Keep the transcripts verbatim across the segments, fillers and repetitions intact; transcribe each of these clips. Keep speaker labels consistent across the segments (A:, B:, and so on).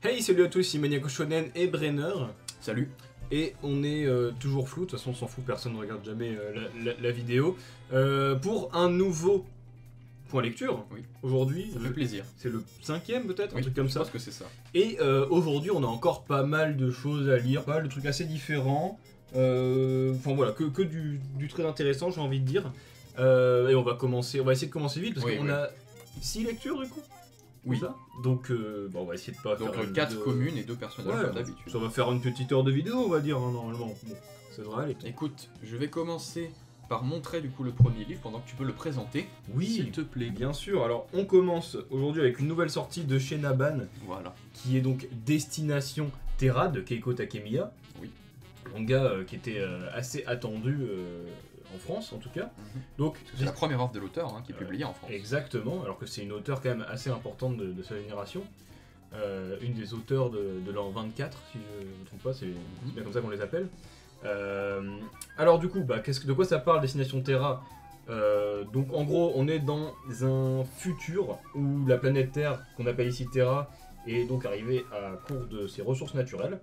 A: Hey, salut à tous, ici Maniaco Shonen et Brenner.
B: Salut.
A: Et on est euh, toujours flou, de toute façon on s'en fout, personne ne regarde jamais euh, la, la- la vidéo. Euh, pour un nouveau point lecture,
B: Oui.
A: Aujourd'hui,
B: Ça
A: le-
B: fait plaisir.
A: c'est le cinquième peut-être, un
B: Oui,
A: truc comme
B: je
A: ça.
B: pense que c'est ça.
A: Et euh, aujourd'hui on a encore pas mal de choses à lire, pas mal de trucs assez différents. Euh, Enfin voilà, que, que du, du très intéressant j'ai envie de dire. Euh, et on va commencer, on va essayer de commencer vite parce
B: Oui,
A: qu'on
B: oui.
A: a six lectures du coup.
B: Oui.
A: c'est ça Donc euh, bon, on va essayer de pas
B: Donc
A: faire une
B: quatre
A: vidéo-
B: communes et deux personnages
A: Ouais,
B: comme d'habitude.
A: ça va faire une petite heure de vidéo, on va dire, hein, normalement. Bon, ça devrait aller.
B: Écoute, je vais commencer par montrer du coup le premier livre pendant que tu peux le présenter.
A: Oui,
B: S'il te plaît.
A: bien sûr. Alors, on commence aujourd'hui avec une nouvelle sortie de chez Naban,
B: Voilà.
A: qui est donc Destination Terra de Keiko Takemiya.
B: Oui.
A: Manga euh, qui était euh, assez attendu euh, en France, en tout cas.
B: Mhm.
A: Donc,
B: C'est la première œuvre de l'auteur hein, qui est
A: Euh,
B: publiée en France.
A: exactement, alors que c'est une auteure quand même assez importante de, de sa génération. Euh, une des auteurs de, de l'an vingt-quatre, si je ne me trompe pas, c'est c'est bien comme ça qu'on les appelle. Euh, alors du coup, bah, qu'est-ce que- de quoi ça parle Destination Terra? Euh, Donc en gros, on est dans un futur où la planète Terre, qu'on appelle ici Terra, est donc arrivée à court de ses ressources naturelles.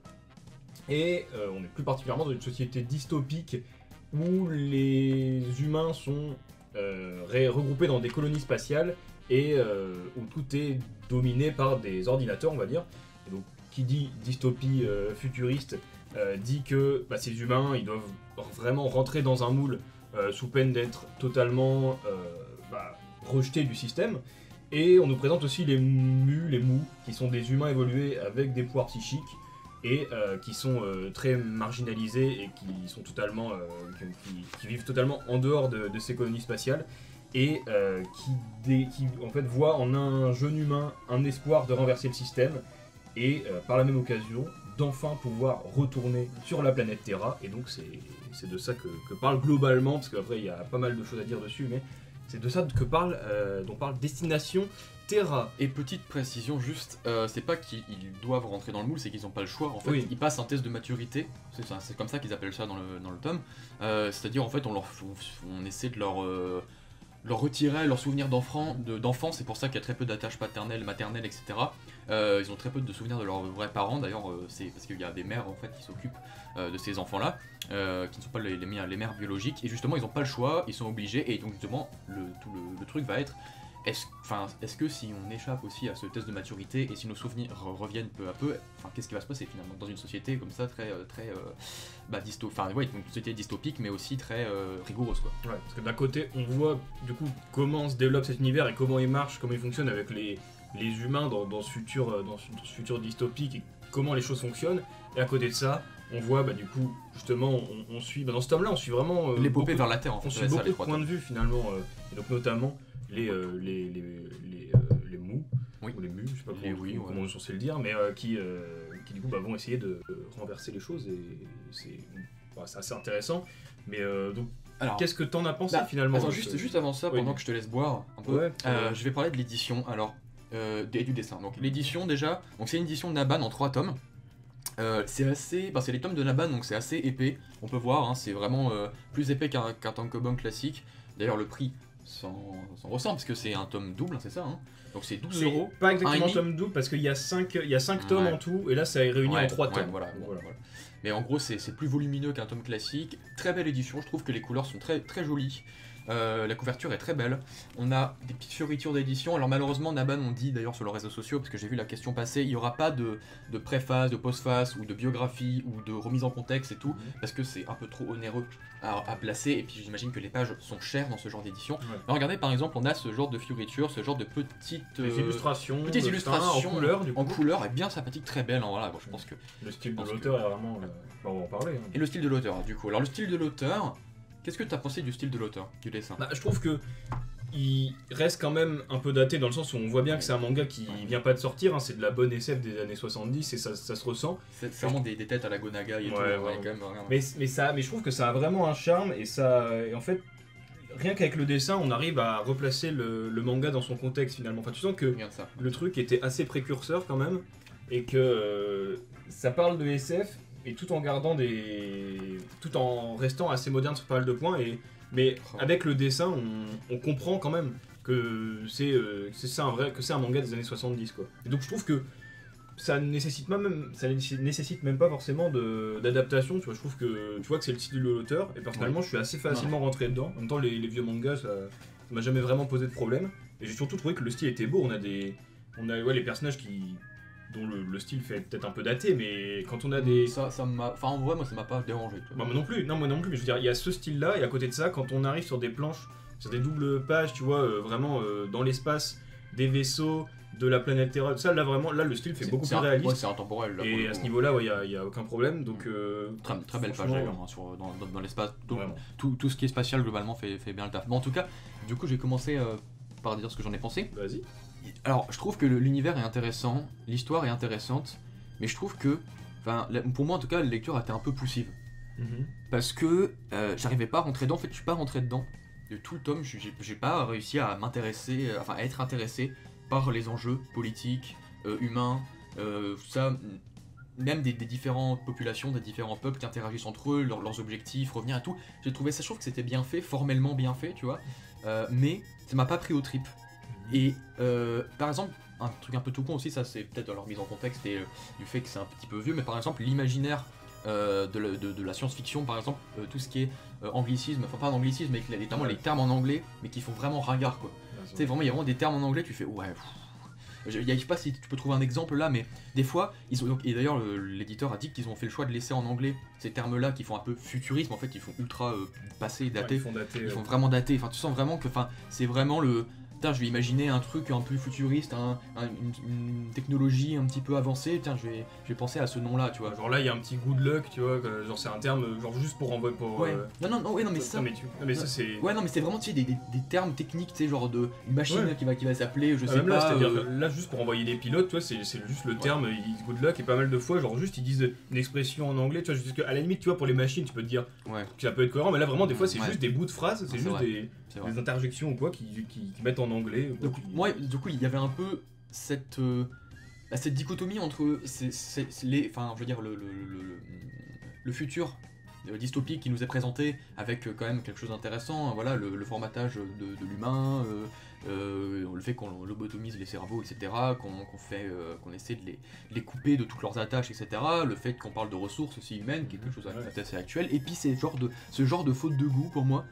A: Et euh, on est plus particulièrement dans une société dystopique où les humains sont euh, ré- regroupés dans des colonies spatiales et euh, où tout est dominé par des ordinateurs, on va dire. Et donc, qui dit dystopie euh, futuriste euh, dit que bah, ces humains, ils doivent vraiment rentrer dans un moule euh, sous peine d'être totalement euh, bah, rejetés du système. Et on nous présente aussi les mus, les mous, qui sont des humains évolués avec des pouvoirs psychiques et euh, qui sont euh, très marginalisés et qui sont totalement, euh, qui, qui- qui vivent totalement en dehors de, de ces colonies spatiales et euh, qui, dé- qui en fait voient en un jeune humain un espoir de renverser le système et euh, par la même occasion d'enfin pouvoir retourner sur la planète Terra. Et donc c'est c'est de ça que, que parle globalement, parce qu'après il y a pas mal de choses à dire dessus, mais c'est de ça que parle, euh, dont parle Destination Terra.
B: Et petite précision juste, euh, c'est pas qu'ils ils doivent rentrer dans le moule, c'est qu'ils n'ont pas le choix. En fait,
A: Oui.
B: ils passent un test de maturité, c'est ça, c'est comme ça qu'ils appellent ça dans le, dans le tome. Euh, C'est-à-dire en fait, on, leur, on, on essaie de leur, euh, leur retirer leurs souvenirs d'enfant, de- d'enfance, c'est pour ça qu'il y a très peu d'attaches paternelles, maternelles, et cetera. Euh, ils ont très peu de souvenirs de leurs vrais parents, d'ailleurs, euh, c'est parce qu'il y a des mères en fait qui s'occupent euh, de ces enfants-là, euh, qui ne sont pas les, les, mères- les mères biologiques, et justement ils n'ont pas le choix, ils sont obligés, et donc justement le, tout le, le truc va être est-ce enfin, est que si on échappe aussi à ce test de maturité et si nos souvenirs re- reviennent peu à peu, enfin, qu'est-ce qui va se passer finalement dans une société comme ça très, euh, très euh, bah, dysto enfin, ouais, une société dystopique mais aussi très euh, rigoureuse quoi.
A: Ouais, parce que d'un côté, on voit du coup comment se développe cet univers et comment il marche, comment il fonctionne avec les, les humains dans, dans ce futur, euh, dans ce, dans ce futur dystopique et comment les choses fonctionnent. Et à côté de ça, on voit bah, du coup, justement, on, on suit, bah, dans ce tome-là, on suit vraiment euh,
B: L'épopée
A: beaucoup-
B: vers la Terre en fait,
A: on
B: ça
A: suit
B: va être ça,
A: beaucoup
B: les
A: de
B: trois
A: points de
B: tomes.
A: vue finalement, euh, et donc notamment les, euh, les, les, les, euh, les mous,
B: Oui.
A: ou les mus, je sais pas
B: Les
A: comment,
B: oui,
A: comment
B: ouais.
A: on est censé le dire, mais euh, qui, euh, qui du coup bah, vont essayer de euh, renverser les choses et c'est bah, c'est assez intéressant. Mais euh, donc,
B: Alors,
A: qu'est-ce que t'en as pensé
B: bah,
A: finalement
B: attends,
A: de
B: juste,
A: ce-
B: juste avant ça,
A: Oui.
B: pendant que je te laisse boire un peu,
A: Ouais,
B: euh,
A: ouais.
B: je vais parler de l'édition alors, euh, et du dessin. Donc l'édition déjà, donc c'est une édition de Naban en trois tomes. Euh, c'est assez, bah, c'est les tomes de Naban donc c'est assez épais. On peut voir, hein, c'est vraiment euh, plus épais qu'un qu'un tankobon classique. D'ailleurs le prix s'en s'en ressent parce que c'est un tome double, hein, c'est ça. Hein donc c'est douze
A: C'est
B: euros.
A: pas
B: un
A: exactement
B: et demi.
A: tome double parce qu'il y a cinq il y a cinq tomes
B: Ouais.
A: en tout et là ça est réuni
B: Ouais,
A: en trois
B: ouais,
A: tomes.
B: voilà,
A: Donc,
B: bon,
A: voilà.
B: voilà. Mais en gros, c'est c'est plus volumineux qu'un tome classique. Très belle édition, je trouve que les couleurs sont très, très jolies. Euh, la couverture est très belle. On a des petites fioritures d'édition. Alors malheureusement, Naban, on dit d'ailleurs sur leurs réseaux sociaux, parce que j'ai vu la question passer, il n'y aura pas de, de préface, de postface, ou de biographie, ou de remise en contexte et tout, parce que c'est un peu trop onéreux à, à placer. Et puis j'imagine que les pages sont chères dans ce genre d'édition.
A: Ouais.
B: Mais regardez, par exemple, on a ce genre de fioritures, ce genre de petites...
A: Des
B: euh,
A: illustrations,
B: petites
A: de
B: illustrations
A: fin, en couleur du coup.
B: en couleur, et bien sympathique, très belle. hein, voilà, bon, je pense que
A: Le style de
B: pense que-
A: l'auteur est vraiment. euh, bah, on va en parler. hein.
B: et le style de l'auteur, du coup. Alors, le style de l'auteur, qu'est-ce que tu as pensé du style de l'auteur, du dessin?
A: Bah, je trouve que il reste quand même un peu daté dans le sens où on voit bien que c'est un manga qui vient pas de sortir, hein, c'est de la bonne S F des années soixante-dix et ça, ça se ressent.
B: C'est c'est vraiment des, des têtes à la Gonaga et
A: Ouais,
B: tout.
A: ouais,
B: ouais,
A: ouais.
B: quand même, vraiment.
A: Mais, mais, ça, mais je trouve que ça a vraiment un charme et ça. Et en fait, rien qu'avec le dessin, on arrive à replacer le, le manga dans son contexte finalement. Enfin, tu sens que
B: Regarde ça.
A: le truc était assez précurseur quand même et que euh, ça parle de S F et tout en gardant des. Tout en restant assez moderne sur pas mal de points. Et, mais
B: Oh.
A: avec le dessin, on, on comprend quand même que c'est euh, c'est ça un vrai que c'est un manga des années soixante-dix quoi. Et donc je trouve que ça nécessite même, ça nécessite même pas forcément de- d'adaptation. Tu vois, je trouve que tu vois que c'est le style de l'auteur et personnellement,
B: Ouais.
A: je suis assez facilement rentré dedans. En même temps, les, les vieux mangas, ça, ça m'a jamais vraiment posé de problème. Et j'ai surtout trouvé que le style était beau. On a des, on a ouais, les personnages qui, dont le, le style fait peut-être un peu daté, mais quand on a des,
B: Ça, ça m'a. Enfin, en vrai, moi, ça m'a pas dérangé. Tu vois.
A: bah, moi non plus, non moi non plus, mais je veux dire, il y a ce style-là, et à côté de ça, quand on arrive sur des planches, sur des doubles pages, tu vois, euh, vraiment euh, dans l'espace, des vaisseaux, de la planète Terra, tout ça, là vraiment, là le style fait
B: C'est-
A: beaucoup
B: c'est
A: plus
B: un-
A: réaliste.
B: Ouais, c'est intemporel. Là, pour
A: Et
B: le
A: à
B: coup.
A: ce niveau-là, il ouais, n'y a, a aucun problème, donc... Euh,
B: Très, très belle page
A: franchement,
B: d'ailleurs, hein, sur- dans, dans, dans l'espace. Tout,
A: vraiment.
B: tout, tout ce qui est spatial globalement fait, fait bien le taf. Bon, en tout cas, du coup, j'ai commencé euh, par dire ce que j'en ai pensé.
A: Vas-y.
B: Alors, je trouve que le- l'univers est intéressant, l'histoire est intéressante, mais je trouve que, enfin, la- pour moi en tout cas, la lecture a été un peu poussive. Parce que euh, j'arrivais pas à rentrer dedans, en fait, je suis pas rentré dedans. De tout le tome, j'ai j'ai pas réussi à m'intéresser, euh, enfin, à être intéressé par les enjeux politiques, euh, humains, euh, tout ça, même des, des différentes populations, des différents peuples qui interagissent entre eux, leurs- leurs objectifs, revenir à tout. J'ai trouvé ça, je trouve que c'était bien fait, formellement bien fait, tu vois, euh, mais ça m'a pas pris aux tripes. Et euh, par exemple, un truc un peu tout con aussi, ça c'est peut-être dans leur mise en contexte et euh, du fait que c'est un petit peu vieux, mais par exemple l'imaginaire euh, de, la- de- de la science-fiction, par exemple, euh, tout ce qui est euh, anglicisme, enfin pas d'anglicisme, mais que les, notamment
A: Ouais.
B: les termes en anglais, mais qui font vraiment ringard quoi. Tu sais, vraiment, il y a vraiment des termes en anglais, tu fais ouais. pff. Je, y a- je sais pas si tu peux trouver un exemple là, mais des fois, ils ont, donc- et d'ailleurs le- l'éditeur a dit qu'ils ont fait le choix de laisser en anglais ces termes-là qui font un peu futurisme, en fait, ils font ultra euh, passé, daté.
A: Ils font dater,
B: Ils
A: euh,
B: font vraiment dater, enfin tu sens vraiment que enfin, c'est vraiment le... Putain, je vais imaginer un truc un peu futuriste, un- un- une, une technologie un petit peu avancée, tiens, je vais, je vais penser à ce nom-là, tu vois.
A: genre là, il y a un petit good luck, tu vois, que- genre c'est un terme, euh, genre juste pour envoyer pour...
B: Ouais.
A: euh,
B: Non, non, non, ouais, non, mais ça...
A: non, mais, tu- non, mais ça c'est...
B: Ouais, non, mais c'est vraiment, tu sais, des, des, des termes techniques, tu sais, genre de... Une machine
A: Ouais.
B: qui va, qui va s'appeler, je
A: Ah,
B: sais
A: même là,
B: pas...
A: c'est-à-dire
B: euh,
A: que là, juste pour envoyer des pilotes, tu vois, c'est c'est juste le
B: Ouais.
A: terme ils good luck, et pas mal de fois, genre juste ils disent une expression en anglais, tu vois, juste que, à la limite, tu vois, pour les machines, tu peux te dire
B: Ouais,
A: que ça peut être cohérent, mais là, vraiment, des fois, c'est
B: Ouais.
A: juste des bouts de phrases, c'est
B: c'est
A: juste
B: vrai.
A: des,
B: c'est vrai.
A: des interjections ou quoi qui, qui, qui mettent en anglais. ou quoi,
B: Donc,
A: qui-
B: moi, du coup, il y avait un peu cette... euh, bah, cette dichotomie entre ces- ces- ces- les... Enfin, je veux dire, le, le, le, le- le futur euh, dystopique qui nous est présenté avec euh, quand même quelque chose d'intéressant, hein, voilà, le, le formatage de, de l'humain, euh, euh, le fait qu'on lobotomise les cerveaux, et cetera, qu'on qu'on fait, euh, qu'on essaie de les, de les couper de toutes leurs attaches, et cetera, le fait qu'on parle de ressources aussi humaines, qui est quelque chose
A: Ouais.
B: d'assez actuel, et puis c'est genre de, ce genre de faute de goût pour moi.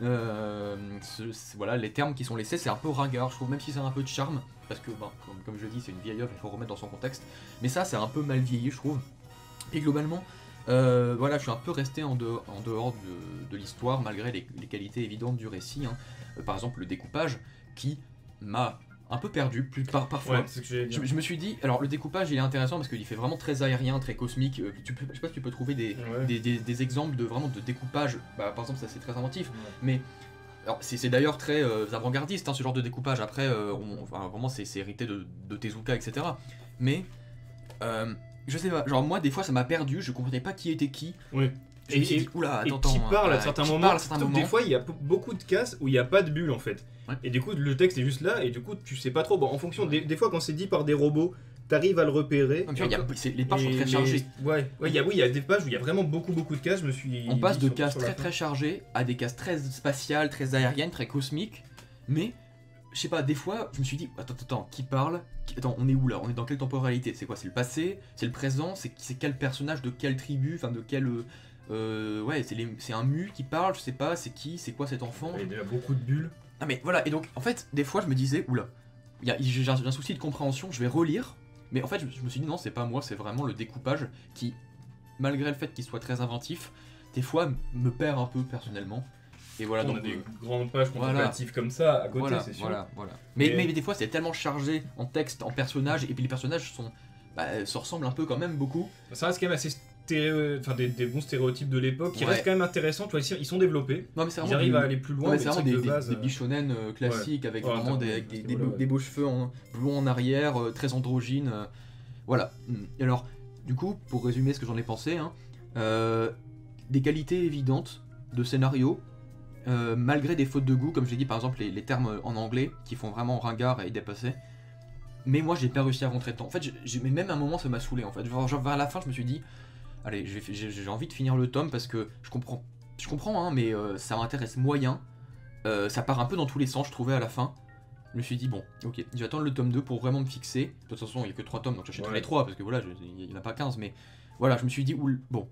B: Euh, ce- ce- voilà, les termes qui sont laissés, c'est un peu ringard, je trouve, même si c'est un peu de charme, parce que, ben, comme, comme je dis, c'est une vieille œuvre, il faut remettre dans son contexte, mais ça, c'est un peu mal vieilli, je trouve. Et globalement, euh, voilà, je suis un peu resté en dehors, en dehors de, de l'histoire, malgré les, les qualités évidentes du récit. Hein. Euh, par exemple, le découpage, qui m'a un peu perdu, plus par, parfois.
A: Ouais, c'est ce que j'allais
B: Je,
A: dire.
B: je me suis dit, alors le découpage il est intéressant parce qu'il fait vraiment très aérien, très cosmique. Euh, tu peux, je sais pas si tu peux trouver des,
A: Ouais.
B: des, des- des exemples de vraiment de découpage. Bah, par exemple, ça c'est très inventif.
A: Ouais.
B: Mais alors, c'est c'est d'ailleurs très euh, avant-gardiste hein, ce genre de découpage. Après, euh, on- enfin, vraiment c'est c'est hérité de, de Tezuka, et cetera. Mais euh, je sais pas, genre moi des fois ça m'a perdu, je comprenais pas qui était qui.
A: Ouais.
B: Je me
A: Et-
B: suis
A: et-
B: dit, oula,
A: Et
B: attends,
A: qui
B: attends,
A: parle à
B: euh,
A: certains
B: qui
A: moments,
B: parle à certains
A: sauf
B: moments.
A: des fois il y a p- beaucoup de cases où il n'y a pas de bulle en fait.
B: Ouais.
A: Et du coup le texte est juste là et du coup tu sais pas trop. Bon, en fonction des, des fois quand c'est dit par des robots, t'arrives à le repérer.
B: Non, mais tu vois, il y a- c'est- les pages sont
A: Et-
B: très
A: mais-
B: chargées.
A: Ouais, ouais, il y a, oui, il y a des pages où il y a vraiment beaucoup beaucoup de cases. Je me suis.
B: On passe de
A: sur-
B: cases
A: sur la
B: très
A: fin.
B: très chargées à des cases très spatiales, très aériennes, très cosmiques. Mais, je sais pas, des fois, je me suis dit, attends, attends, attends, qui parle Qui- Attends, on est où là On est dans quelle temporalité C'est quoi C'est le passé C'est le présent C'est c'est quel personnage de quelle tribu Enfin, de quel. euh, euh, ouais, c'est les- c'est un mu qui parle, je sais pas, c'est qui C'est quoi cet enfant
A: Il y a déjà beaucoup de bulles.
B: Ah, mais voilà, et donc, en fait, des fois, je me disais, oula, il y a- j'ai un, j'ai un souci de compréhension, je vais relire. Mais en fait, je, je me suis dit, non, c'est pas moi, c'est vraiment le découpage qui, malgré le fait qu'il soit très inventif, des fois me perd un peu personnellement. Et voilà,
A: on
B: donc.
A: a des
B: euh,
A: grandes pages
B: voilà.
A: contemplatives comme ça à côté,
B: voilà,
A: c'est sûr.
B: voilà, voilà. Mais,
A: Mais-
B: mais des fois, c'est tellement chargé en texte, en personnages, et puis les personnages sont. Bah, se ressemblent un peu quand même beaucoup.
A: Ça reste quand même assez stéréo... enfin, des, des bons stéréotypes de l'époque qui
B: Ouais.
A: restent quand même intéressants. Tu vois, ici, ils sont développés.
B: Non, mais c'est
A: Ils
B: vraiment.
A: arrivent
B: du-
A: à aller plus
B: Non,
A: loin.
B: mais
A: mais
B: c'est vraiment
A: que
B: des,
A: de
B: des,
A: base,
B: des
A: euh,
B: bichonen euh, classiques avec
A: Ouais,
B: vraiment
A: attends,
B: des,
A: ouais,
B: avec des,
A: à ce
B: des,
A: niveau-là,
B: beaux-
A: ouais.
B: des beaux cheveux en, blonds en arrière, euh, très androgynes. euh, voilà. Mm. Et alors, du coup, pour résumer ce que j'en ai pensé, hein, euh, des qualités évidentes de scénario, euh, malgré des fautes de goût, comme je l'ai dit, par exemple, les, les termes en anglais qui font vraiment ringard et dépassés. Mais moi, j'ai pas réussi à rentrer dedans. En fait, j'ai- j'ai- mais même à un moment, ça m'a saoulé. En fait, genre, genre, vers la fin, je me suis dit, allez, j'ai j'ai- j'ai envie de finir le tome parce que je comprends, je comprends, hein, mais euh, ça m'intéresse moyen. Euh, ça part un peu dans tous les sens, je trouvais à la fin. je me suis dit, bon, ok, j'attends le tome deux pour vraiment me fixer. De toute façon, il n'y a que trois tomes, donc j'achèterai
A: Ouais.
B: les trois, parce que voilà, je- il n'y en a pas quinze, mais voilà, je me suis dit, oul, bon,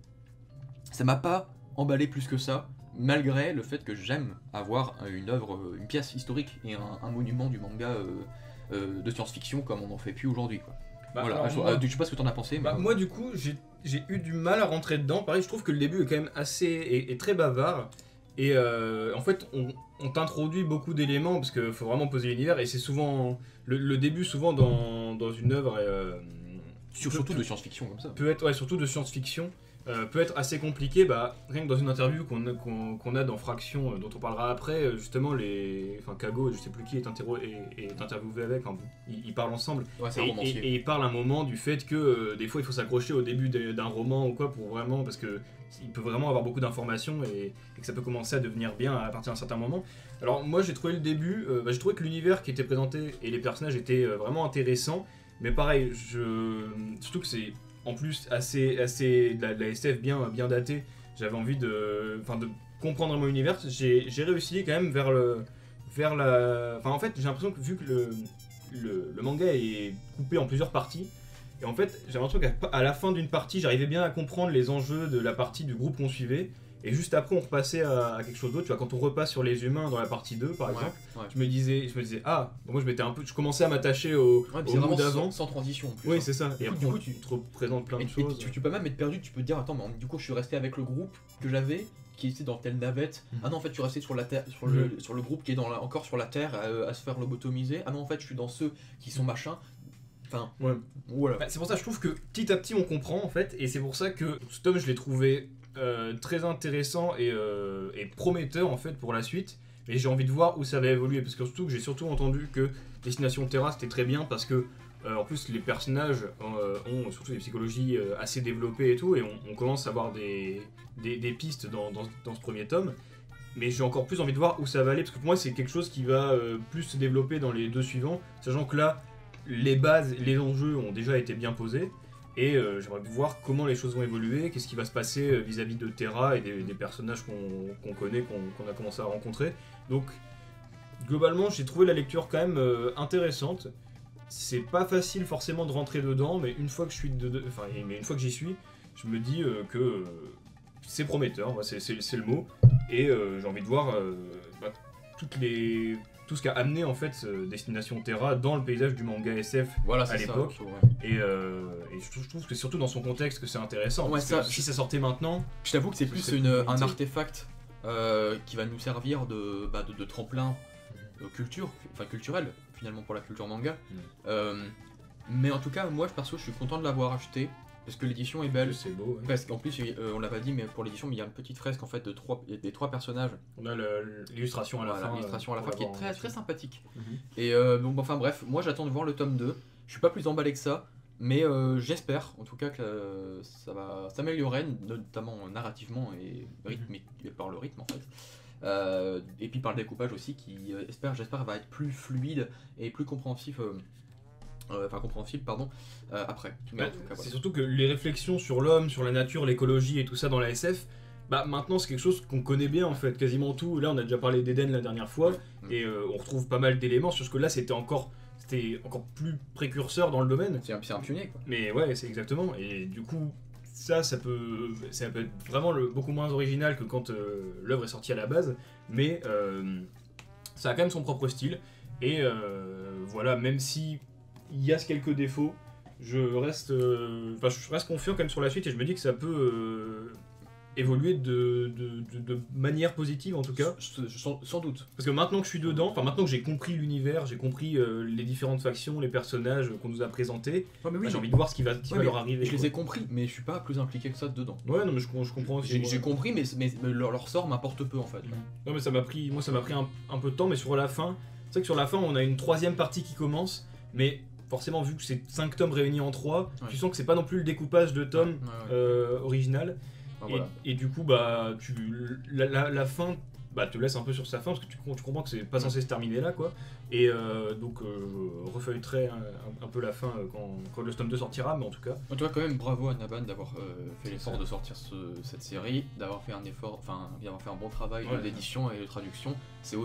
B: ça m'a pas emballé plus que ça, malgré le fait que j'aime avoir une œuvre, euh, une pièce historique et un, un monument du manga euh, euh, de science-fiction comme on n'en fait plus aujourd'hui, quoi.
A: Bah,
B: voilà,
A: alors,
B: je,
A: moi-
B: euh, je sais pas ce que t'en as pensé, mais...
A: Bah, moi du coup j'ai j'ai eu du mal à rentrer dedans. Pareil, je trouve que le début est quand même assez et, et très bavard. Et euh, en fait on, on t'introduit beaucoup d'éléments parce qu'il faut vraiment poser l'univers et c'est souvent le, le début souvent dans, dans une œuvre euh,
B: Sur-
A: peut-
B: surtout de science-fiction comme ça.
A: peut être ouais, surtout de science-fiction euh, peut être assez compliqué. Bah rien que dans une interview qu'on a, qu'on, qu'on a dans Fraction euh, dont on parlera après euh, justement les enfin Kago je sais plus qui est, interro- est, est interviewé avec enfin, ils, ils parlent ensemble.
B: Ouais, c'est un
A: Et,
B: romancier.
A: et- et il parle un moment du fait que euh, des fois il faut s'accrocher au début de- d'un roman ou quoi pour vraiment parce que il peut vraiment avoir beaucoup d'informations et, et que ça peut commencer à devenir bien à partir d'un certain moment. Alors moi j'ai trouvé le début, euh, bah, j'ai trouvé que l'univers qui était présenté et les personnages étaient euh, vraiment intéressants, mais pareil, je surtout que c'est en plus assez assez de la, de la S F bien bien datée. J'avais envie de enfin de comprendre mon univers. J'ai j'ai réussi quand même vers le vers la enfin en fait j'ai l'impression que vu que le le, le manga est coupé en plusieurs parties. Et en fait, j'ai l'impression qu'à à la fin d'une partie, j'arrivais bien à comprendre les enjeux de la partie du groupe qu'on suivait. Et juste après, on repassait à, à quelque chose d'autre. Tu vois, quand on repasse sur les humains dans la partie deux, par
B: Ouais,
A: exemple,
B: ouais.
A: je me disais, je me disais, ah, bon, moi je m'étais un peu, je commençais à m'attacher au,
B: Ouais, puis
A: au
B: c'est
A: mood
B: vraiment
A: d'avant.
B: sans, sans transition en plus.
A: Oui,
B: hein.
A: c'est ça. Et
B: Du coup,
A: après,
B: du
A: on
B: coup, tu-
A: te représente plein
B: Et,
A: de
B: et
A: choses.
B: tu, tu peux même être perdu, tu peux te dire attends mais du coup je suis resté avec le groupe que j'avais qui était dans telle navette.
A: Mhm.
B: Ah non en fait je suis resté sur la terre sur le, sur le groupe qui est dans la- encore sur la terre à, à se faire lobotomiser. Ah non en fait je suis dans ceux qui sont machin. Enfin
A: Ouais.
B: voilà.
A: Bah, c'est pour ça que je trouve que petit à petit on comprend en fait, et c'est pour ça que ce tome je l'ai trouvé euh, très intéressant et, euh, et prometteur en fait pour la suite. Mais j'ai envie de voir où ça va évoluer parce que surtout que j'ai surtout entendu que Destination Terra c'était très bien parce que euh, en plus les personnages euh, ont surtout des psychologies euh, assez développées et tout, et on, on commence à avoir des, des, des pistes dans, dans, dans ce premier tome. Mais j'ai encore plus envie de voir où ça va aller parce que pour moi c'est quelque chose qui va euh, plus se développer dans les deux suivants, sachant que là les bases, les enjeux ont déjà été bien posés, et euh, j'aimerais voir comment les choses vont évoluer, qu'est-ce qui va se passer euh, vis-à-vis de Terra et des, des personnages qu'on qu'on connaît, qu'on qu'on a commencé à rencontrer. Donc globalement j'ai trouvé la lecture quand même euh, intéressante. C'est pas facile forcément de rentrer dedans, mais une fois que je suis dedans, enfin mais une fois que j'y suis, je me dis euh, que euh, c'est prometteur, moi, c'est c'est- c'est le mot, et euh, j'ai envie de voir euh, bah, toutes les tout ce qu'a amené en fait euh, Destination Terra dans le paysage du manga S F.
B: Voilà
A: à
B: c'est ça.
A: l'époque.
B: Ouais.
A: Et, euh, et je, trouve, je trouve que c'est surtout dans son contexte que c'est intéressant.
B: Ouais,
A: parce
B: ça-
A: que si ça sortait maintenant,
B: Je t'avoue que c'est
A: Ce
B: plus
A: serait
B: une,
A: plus
B: un
A: limité.
B: artefact euh, qui va nous servir de, bah, de, de tremplin euh, culture, enfin culturel finalement pour la culture manga.
A: Mhm.
B: Euh, mais en tout cas moi perso je suis content de l'avoir acheté parce que l'édition est belle.
A: c'est beau. ouais.
B: Parce qu'en plus, euh, on l'a pas dit, mais pour l'édition, il y a une petite fresque en fait de trois, il y a des trois personnages.
A: On a le- l'illustration à la
B: Voilà,
A: fin.
B: l'illustration à la
A: euh,
B: fin qui est
A: pour
B: très
A: l'avoir
B: très
A: aussi.
B: sympathique.
A: Mhm.
B: Et euh, donc, enfin bref, moi j'attends de voir le tome deux. Je suis pas plus emballé que ça, mais euh, j'espère en tout cas que euh, ça va s'améliorer, notamment narrativement et, rythme, et par le rythme en fait. Euh, et puis par le découpage aussi, qui euh, espère, j'espère, va être plus fluide et plus compréhensif. euh, euh, Enfin compréhensible, pardon, euh, après. Mais
A: Bah,
B: en tout cas,
A: c'est
B: voilà.
A: surtout que les réflexions sur l'homme, sur la nature, l'écologie et tout ça dans la S F, bah maintenant c'est quelque chose qu'on connaît bien en fait, quasiment tout. Là on a déjà parlé d'Eden la dernière fois,
B: Mm.
A: et euh, on retrouve pas mal d'éléments, sur ce que là c'était encore, c'était encore plus précurseur dans le domaine.
B: C'est un, c'est un pionnier quoi.
A: Mais ouais, c'est exactement. Et du coup, ça, ça peut, ça peut être vraiment le- beaucoup moins original que quand euh, l'œuvre est sortie à la base. Mais euh, ça a quand même son propre style. Et euh, voilà, même si il y a quelques défauts, je reste, euh, enfin, je reste confiant quand même sur la suite et je me dis que ça peut euh, évoluer de, de, de- de manière positive en tout cas.
B: Je- je- sans, sans doute.
A: Parce que maintenant que je suis dedans, enfin maintenant que j'ai compris l'univers, j'ai compris euh, les différentes factions, les personnages qu'on nous a présentés,
B: Ouais, mais
A: bah, j'ai envie de voir ce qui va, ce qui
B: Ouais,
A: va
B: mais
A: leur arriver.
B: Je les
A: quoi.
B: ai compris, mais je suis pas plus impliqué que ça dedans.
A: Ouais, non, mais je, je comprends aussi.
B: J'ai
A: ouais.
B: j'ai compris, mais, mais, mais leur, leur sort m'importe peu en fait.
A: Non, mais ça m'a pris, moi ça m'a pris un, un peu de temps, mais sur la fin, c'est vrai que sur la fin, on a une troisième partie qui commence, mais forcément, vu que c'est cinq tomes réunis en trois,
B: Ouais.
A: tu sens que c'est pas non plus le découpage de tomes
B: Ouais, ouais.
A: euh, original.
B: Ah,
A: Et,
B: voilà.
A: et du coup, bah, tu, la, la, la fin bah, te laisse un peu sur sa fin, parce que tu, tu comprends que c'est pas censé se terminer là, quoi. Et euh, donc, euh, je refeuilleterai un, un- un peu la fin euh, quand, quand le tome deux sortira, mais en tout cas.
B: En tout cas, quand même, bravo à Naban d'avoir euh, fait l'effort
A: ça.
B: de sortir ce- cette série, d'avoir fait un effort, enfin, d'avoir fait un bon travail
A: Ouais.
B: d'édition et de traduction. C'est osé,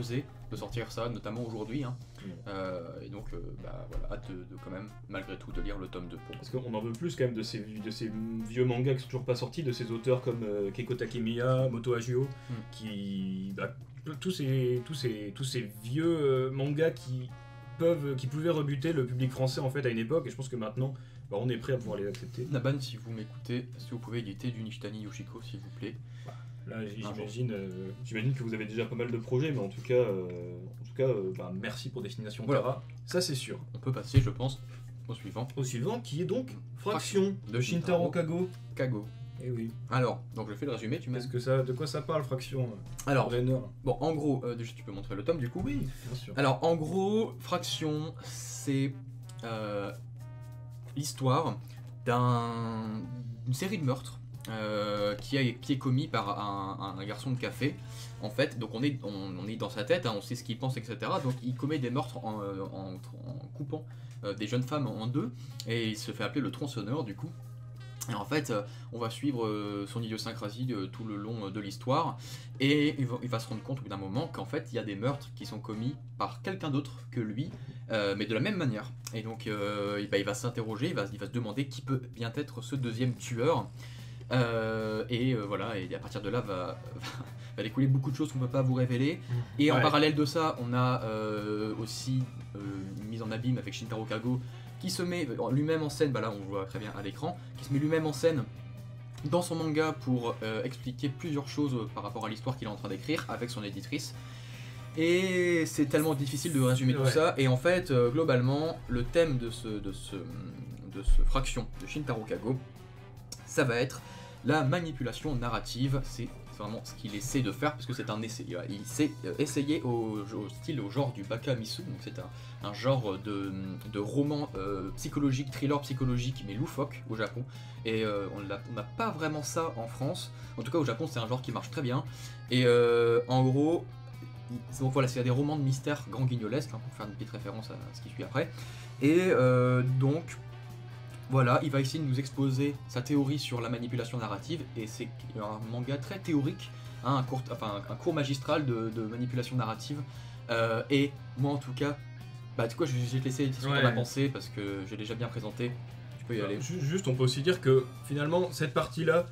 B: de sortir ça, notamment aujourd'hui. Hein.
A: Mm.
B: Euh, et donc, euh, bah, voilà, hâte de, de quand même, malgré tout, de lire le tome deux. Pour
A: Parce qu'on en veut plus quand même de ces, de ces vieux mangas qui sont toujours pas sortis, de ces auteurs comme euh, Keiko Takemiya, Moto Hagio,
B: Mm.
A: qui... Bah, tous, ces, tous, ces, tous ces vieux euh, mangas qui, peuvent, qui pouvaient rebuter le public français en fait à une époque, et je pense que maintenant, bah, on est prêt à pouvoir les accepter.
B: Naban, si vous m'écoutez, est-ce que vous pouvez éditer du Nishitani Yoshiko, s'il vous plaît?
A: Là, j'imagine, euh, j'imagine que vous avez déjà pas mal de projets, mais en tout cas, euh, en tout cas, euh, bah, merci pour Destination
B: Voilà.
A: Terra. Ça, c'est sûr.
B: On peut passer, je pense, au suivant.
A: Au suivant, qui est donc
B: Fraction
A: Fraction
B: de
A: de Shintaro Kago.
B: Kago.
A: Eh oui.
B: Alors, donc je fais le résumé, tu mets.
A: Est-ce que ça, de quoi ça parle, Fraction?
B: Alors,
A: Brenner.
B: bon, en gros, euh, déjà tu peux montrer le tome du coup.
A: Oui, bien sûr.
B: Alors, en gros, Fraction, c'est euh, l'histoire d'un- d'une série de meurtres euh, qui, a- qui est commis par un, un garçon de café. En fait, donc on est, on, on est dans sa tête, hein, on sait ce qu'il pense, et cetera. Donc il commet des meurtres en, euh, en- en coupant euh, des jeunes femmes en deux, et il se fait appeler le tronçonneur du coup. Et en fait, euh, on va suivre euh, son idiosyncrasie euh, tout le long euh, de l'histoire, et il va, il va se rendre compte au bout d'un moment qu'en fait, il y a des meurtres qui sont commis par quelqu'un d'autre que lui, euh, mais de la même manière. Et donc, euh, il, bah, il va s'interroger, il va, il va se demander qui peut bien être ce deuxième tueur. Euh, et euh, voilà, et à partir de là, va, va découler beaucoup de choses qu'on ne peut pas vous révéler. Et en
A: Ouais.
B: parallèle de ça, on a euh, aussi euh, une mise en abîme avec Shintaro Kago, qui se met lui-même en scène, bah là on le voit très bien à l'écran, qui se met lui-même en scène dans son manga pour euh, expliquer plusieurs choses par rapport à l'histoire qu'il est en train d'écrire avec son éditrice. Et c'est tellement difficile de résumer tout
A: Ouais.
B: ça, et en fait, euh, globalement, le thème de ce, de, ce, de ce fraction de Shintaro Kago, ça va être la manipulation narrative. C'est vraiment ce qu'il essaie de faire, parce que c'est un essai. Il sait euh, essayer au, au style, au genre du Bakamisu, donc c'est un, un genre de, de roman euh, psychologique, thriller psychologique, mais loufoque au Japon. Et euh, on l'a- on n'a pas vraiment ça en France. En tout cas, au Japon, c'est un genre qui marche très bien. Et euh, en gros, il- donc voilà, c'est des romans de mystère grand guignolesque, hein, pour faire une petite référence à ce qui suit après. Et euh, donc, voilà, il va essayer de nous exposer sa théorie sur la manipulation narrative, et c'est un manga très théorique, hein, un, cours, enfin, un cours magistral de, de manipulation narrative. Euh, et moi, en tout cas, bah, du coup, je, je vais te laisser dire ce que
A: Ouais.
B: t'en as pensé, parce que j'ai déjà bien présenté. Tu peux y aller.
A: Ju- Juste, on peut aussi dire que finalement, cette partie-là